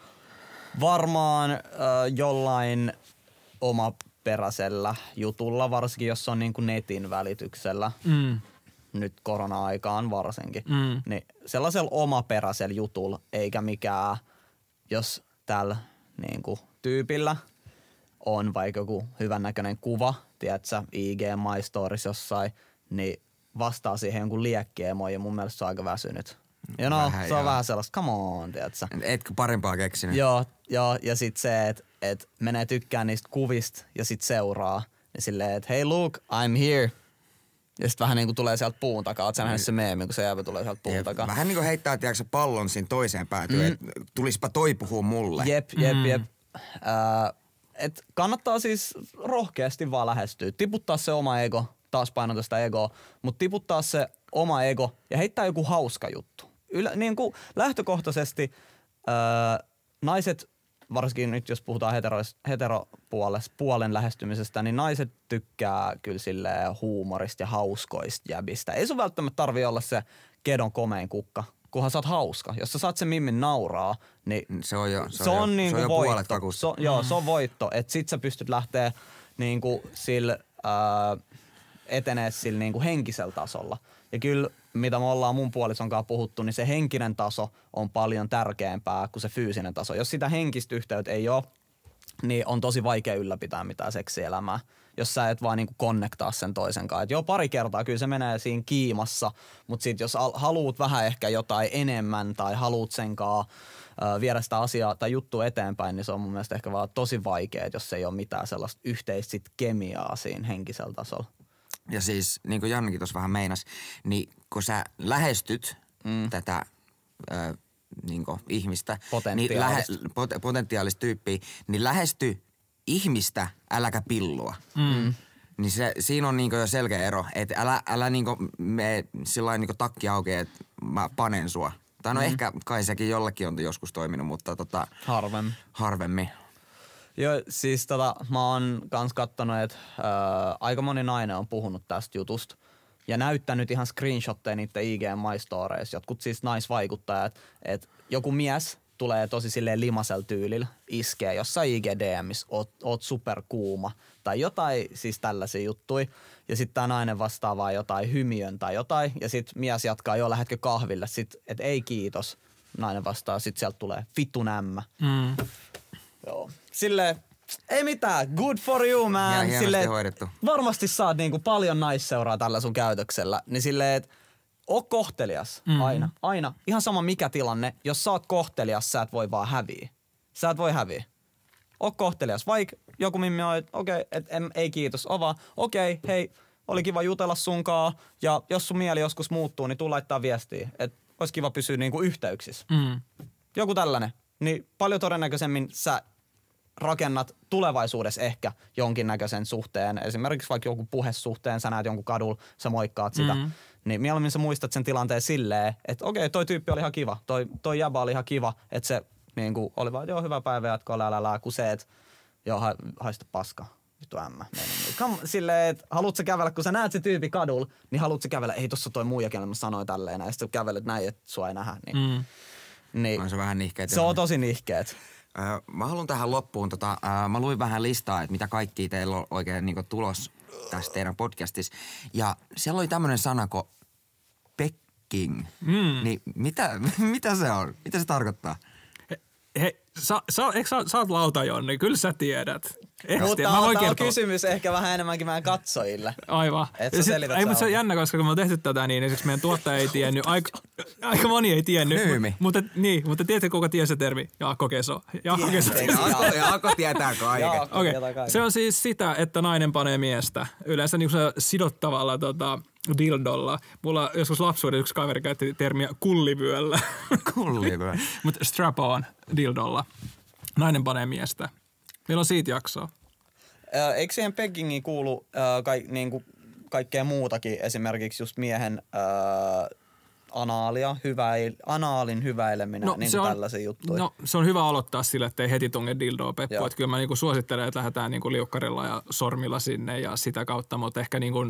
varmaan äh, jollain omaperäisellä jutulla, varsinkin jos on niinku netin välityksellä, mm. nyt korona-aikaan varsinkin, mm. niin sellaisella omaperäisellä jutulla, eikä mikään, jos tällä niinku tyypillä on vaikka joku hyvännäköinen kuva, tiedätkö, I G My Stories jossain, niin vastaa siihen jonkun liekkiemoon ja mun mielestä se on aika väsynyt. Ja no, vähän, se on joo. vähän sellaista, come on, tiedätkö? Etkö parempaa keksinyt? Joo, joo, ja sit se, että et menee tykkään niistä kuvista ja sit seuraa. Ja silleen, että hey look, I'm here. Ja sit vähän niinku tulee sieltä puun takaa. Oot sä nähnyt se meemi, kun se jäävä tulee sieltä puun takaa. Vähän niinku heittää, tiedätkö, pallon siinä toiseen päätyyn, mm. että tulispa toi puhua mulle. Jep, jep, mm. jep. Äh, et kannattaa siis rohkeasti vaan lähestyä. Tiputtaa se oma ego. Taas painota sitä egoa, mutta tiputtaa se oma ego ja heittää joku hauska juttu. Ylä, niin kuin lähtökohtaisesti öö, naiset, varsinkin nyt jos puhutaan heteropuolen lähestymisestä, niin naiset tykkää kyllä silleen huumorista ja hauskoista jäbistä. Ei sun välttämättä tarvii olla se kedon komein kukka, kunhan sä oot hauska. Jos sä saat sen mimmin nauraa, niin se on jo, se se on on jo, niinku se on jo voitto. Se on, joo, se on voitto. Että sit sä pystyt lähteä niinku sillä öö, etenee sillä niinku henkisellä tasolla. Ja kyllä, mitä me ollaan mun puolison kanssa puhuttu, niin se henkinen taso on paljon tärkeämpää kuin se fyysinen taso. Jos sitä henkistä yhteyttä ei ole, niin on tosi vaikea ylläpitää mitään seksielämää. Jos sä et vaan niinku konnektaa sen toisen kanssa. Et joo, pari kertaa kyllä se menee siinä kiimassa, mutta sit jos al- haluut vähän ehkä jotain enemmän tai haluut sen kanssa äh, viedä sitä asiaa tai juttua eteenpäin, niin se on mun mielestä ehkä vaan tosi vaikea, jos ei ole mitään sellaista yhteistä sit kemiaa siinä henkisellä tasolla. Ja siis, niin kuin Jannikin tuossa vähän meinas, niin kun sä lähestyt mm. tätä ö, niin kuin ihmistä, niin lähe, pot, potentiaalista tyyppiä, niin lähesty ihmistä, äläkä pillua. Mm. Niin se, siinä on niin kuin jo selkeä ero, että älä, älä niin kuin mene sillain niin kuin takki auki, että mä panen sua. Tai no mm. ehkä kai sekin jollekin on joskus toiminut, mutta tota... Harvemmin. Harvemmin. Joo, siis tota, mä oon kans kattonut, että aika moni nainen on puhunut tästä jutusta ja näyttänyt ihan screenshotteja niiden I G My Stories. Jotkut siis naisvaikuttajat, että joku mies tulee tosi silleen limasella tyylillä, iskee jossain I G D M:ssä, oot, oot superkuuma tai jotain siis tällaisia juttuja. Ja sitten tää nainen vastaa vaan jotain hymiön tai jotain ja sitten mies jatkaa, joo lähdetkö kahville, sitten että ei kiitos. Nainen vastaa, sitten sieltä tulee vittu nämmä. Mm. Joo. Silleen, ei mitään, good for you man. Ja hienosti silleen, hoidettu. varmasti saat niinku paljon naisseuraa tällä sun käytöksellä. Niin silleen, että oo kohtelias mm-hmm. aina, aina. Ihan sama mikä tilanne, jos sä oot kohtelias, sä et voi vaan häviä. Sä et voi häviä. Oo kohtelias, vaikka joku mimmi on, että okei, okay, et ei kiitos, oo vaan, okei, okay, hei, oli kiva jutella sunkaan. Ja jos sun mieli joskus muuttuu, niin tuu laittaa viestiä, että olisi kiva pysyä niinku yhteyksissä. Mm. Joku tällainen. Niin paljon todennäköisemmin sä rakennat tulevaisuudessa ehkä jonkinnäköisen suhteen. Esimerkiksi vaikka joku puhesuhteen, sä näet jonkun kadulla, sä moikkaat sitä. Mm-hmm. Niin mieluummin sä muistat sen tilanteen silleen, että okei, okay, toi tyyppi oli ihan kiva. Toi, toi jäbä oli ihan kiva, että se niin kuin, oli vaan, joo, hyvä päivä jatkoa, lää, lää, lää, kun se, että joo, ha, haista paska. Vittu ämmä, menen nyt. come, silleen, että haluut sä kävellä, kun sä näet se tyypi kadulla, niin haluut sä kävellä, ei tossa toi muija, kenelle mä sanoin tälleen, ja sitten kävelet näin, että sua ei nähdä. Niin, Mm. niin On se vähän nihkeet. se on tosi nihkeet. Äh, mä haluan tähän loppuun, tota, äh, mä luin vähän listaa, että mitä kaikki teillä on oikein niin tulos tässä teidän podcastissa. Ja siellä oli tämmöinen sana kuin pecking. Mm. Niin mitä, mitä se on? Mitä se tarkoittaa? Hei, sä, sä, eikö sä, sä oot lautajonni, kyllä sä tiedät. Ehkä Mutta tiedä. Mä voin tämä on kertoa. kysymys ehkä vähän enemmänkin meidän katsojille. Aivan. Et Ja sä sit, selität ei, sä mutta se on oot. jännä, koska kun me on tehty tätä, niin esimerkiksi meidän tuottaja ei tiennyt. Aika, aika moni ei tiennyt. Nyymi. Mutta, niin, mutta tiedätkö, kuka tiesi se termi? Jaakko Keso. Jaakko Keso. Jaakko, Jaakko tietää kaiken. Jaakko Okei, tietää kaiken. se on siis sitä, että nainen panee miestä. Yleensä niin se sidottavalla tota, dildolla. Mulla joskus lapsuuden yksi kaveri käytti termiä kullivyöllä. Kullivyö. Mutta strap-on dildolla. Nainen panee miestä. Meillä on siitä jaksoa. Ö, eikö siihen peggingiin kuulu ö, ka, niinku, kaikkea muutakin, esimerkiksi just miehen ö, anaalia, hyväil, anaalin hyväileminen, no, niin tällaisia juttuja? No se on hyvä aloittaa sillä, että ei heti tunge dildoa peppuun. Että kyllä mä niinku suosittelen, että lähdetään niinku liukkarilla ja sormilla sinne ja sitä kautta, mutta ehkä niinku,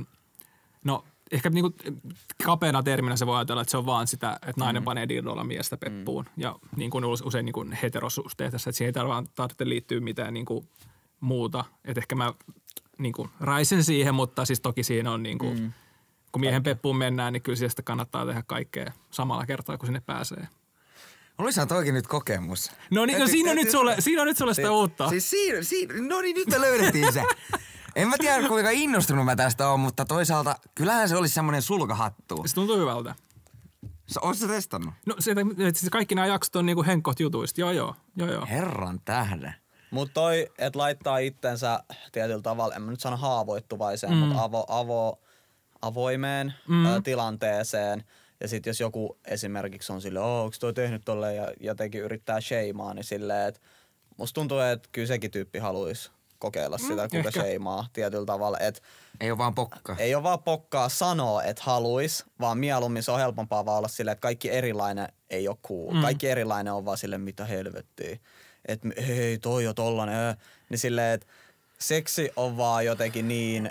no ehkä niinku kapeana terminä se voi ajatella, että se on vaan sitä, että nainen mm. panee dildolla miestä peppuun. Mm. Ja niin kuin usein niin kuin heterosuhteessa, että siihen ei tarvitse liittyä mitään niin kuin muuta. Että ehkä mä niin kuin raisen siihen, mutta siis toki siinä on niin kuin, mm. kun miehen peppuun mennään, niin kyllä siitä kannattaa tehdä kaikkea samalla kertaa, kun sinne pääsee. Olisihan toikin nyt kokemus. No niin, no siinä on nyt sulle, siinä on nyt sulle sitä uutta. Siis siinä, siinä, no niin, nyt me löydettiin se. En mä tiedä, kuinka innostunut mä tästä oon, mutta toisaalta kyllähän se olisi semmoinen sulkahattu. Se tuntuu hyvältä. Oletko sä testannut? No se, että siis kaikki nämä jaksot on niinku henkot jutuista. Joo, joo, joo, joo. Herran tähden. Mutta toi, että laittaa itsensä tietyllä tavalla, en mä nyt sano haavoittuvaiseen, mm. mutta avo, avo, avoimeen mm. ä, tilanteeseen. Ja sit jos joku esimerkiksi on silleen, oh, onko toi tehnyt tolleen ja jotenkin yrittää sheimaa, niin silleen, että musta tuntuu, että kyllä sekin tyyppi haluaisi kokeilla sitä, mm, kuka sheimaa tietyllä tavalla. Et ei ole vaan pokkaa. Ei ole vaan pokkaa sanoa, että haluis, vaan mieluummin se on helpompaa vaan olla silleen, että kaikki erilainen ei ole cool. Mm. Kaikki erilainen on vaan silleen, mitä helvettiä. Että hei, toi on tollanen. Niin silleen, että seksi on vaan jotenkin niin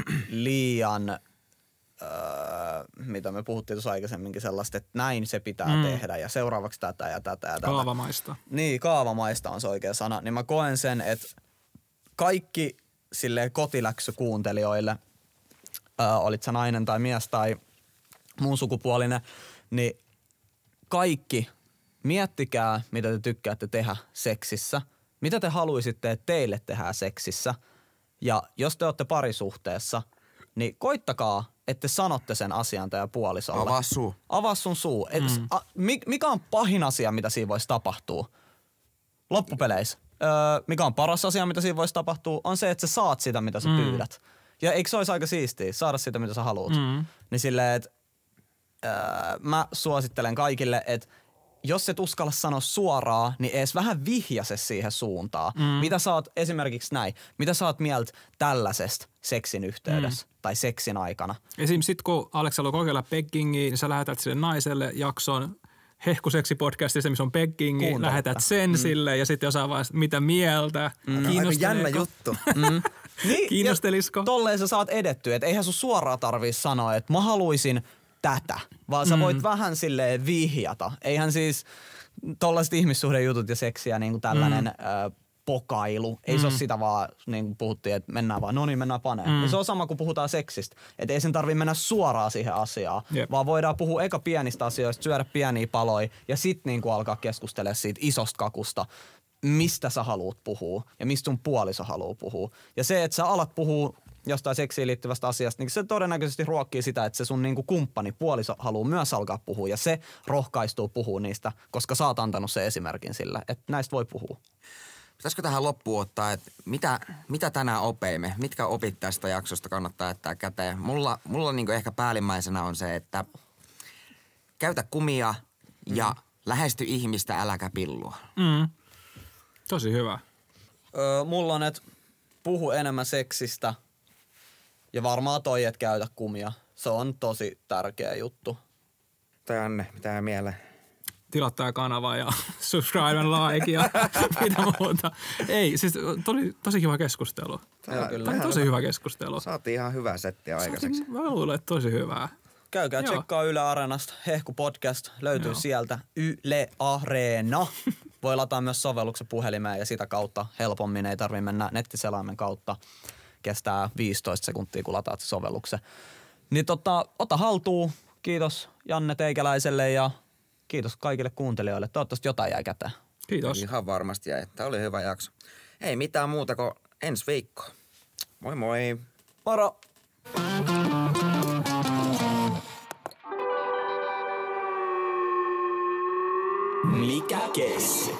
liian, öö, mitä me puhuttiin tuossa aikaisemminkin sellaista, että näin se pitää mm. tehdä ja seuraavaksi tätä ja tätä ja tätä. Kaavamaista. Niin, kaavamaista on se oikea sana. Niin mä koen sen, että kaikki silleen kotiläksykuuntelijoille, ää, olit sä nainen tai mies tai muun sukupuolinen, niin kaikki miettikää, mitä te tykkäätte tehdä seksissä. Mitä te haluaisitte, että teille tehdään seksissä. Ja jos te olette parisuhteessa, niin koittakaa, että te sanotte sen asian teidän puolisolle. Avaa suu. Avaa sun suu. Et, mm. a, mikä on pahin asia, mitä siinä voisi tapahtua? Loppupeleissä. Öö, mikä on paras asia, mitä siinä voisi tapahtua, on se, että sä saat sitä, mitä sä mm. pyydät. Ja eikö se olisi aika siistiä, saada sitä, mitä sä haluat? Mm. Niin silleen, että öö, mä suosittelen kaikille, että jos et uskalla sanoa suoraan, niin edes vähän vihjase siihen suuntaan. Mm. Mitä sä oot esimerkiksi näin, mitä sä oot mieltä tällaisesta seksin yhteydessä mm. tai seksin aikana? Esimerkiksi sit kun Alex haluaa kokeilla peggingiä, niin sä lähetät sille naiselle jakson Hehkuseksi-podcastissa, missä on peggingi, lähetät sen mm. sille ja sitten jossain vaiheessa, mitä mieltä, mm. Aika jännä juttu. mm. niin, kiinnostelisko? Tolleen sä saat edettyä, että eihän sun suoraan tarvii sanoa, että mä haluisin tätä, vaan sä voit mm. vähän silleen vihjata. Eihän siis tollaiset ihmissuhdejutut ja seksiä niin kuin tällainen mm. ö, pokailu. Ei mm. se ole sitä vaan, niin kuin puhuttiin, että mennään vaan, no niin, mennään paneen. Mm. Ja se on sama kuin puhutaan seksistä. Että ei sen tarvitse mennä suoraan siihen asiaan, yep. vaan voidaan puhua eka pienistä asioista, syödä pieniä paloja ja sitten niin kuin alkaa keskustella siitä isosta kakusta, mistä sä haluut puhua ja mistä sun puoliso haluaa puhua. Ja se, että sä alat puhua jostain seksiin liittyvästä asiasta, niin se todennäköisesti ruokkii sitä, että se sun niinku kumppani, puoliso haluaa myös alkaa puhua ja se rohkaistuu puhua niistä, koska sä oot antanut sen esimerkin sillä, että näistä voi puhua. Pitäisikö tähän loppuun ottaa, että mitä, mitä tänään opeimme? Mitkä opit tästä jaksosta kannattaa jättää käteen? Mulla, mulla niinku ehkä päällimmäisenä on se, että käytä kumia ja mm. lähesty ihmistä, äläkä pillua. Mm. Tosi hyvä. Öö, mulla on, että puhu enemmän seksistä ja varmaan toi, että käytä kumia. Se on tosi tärkeä juttu. Tai Anne, mitä mieleen? tilattaa kanava ja subscribe and like ja mitä muuta. Ei, siis tuli tosi kiva keskustelu. Tämä, Tämä on tosi hyvä keskustelu. Saatiin ihan hyvää settiä aikaiseksi. Saatiin, mä luulen, että tosi hyvää. Käykää Joo. tsekkaa Yle Areenasta. Hehku podcast löytyy Joo. sieltä. Yle Areena. Voi lataa myös sovelluksen puhelimeen ja sitä kautta helpommin ei tarvitse mennä nettiselaimen kautta. Kestää viisitoista sekuntia, kun lataat se sovelluksen. Niin tota, ota haltuun. Kiitos Janne Teikäläiselle ja kiitos kaikille kuuntelijoille. Toivottavasti jotain jäi käteen. Kiitos. Ihan varmasti jäi. Tämä oli hyvä jakso. Ei mitään muuta kuin ensi viikko. Moi moi. Moro! Mikä kesse?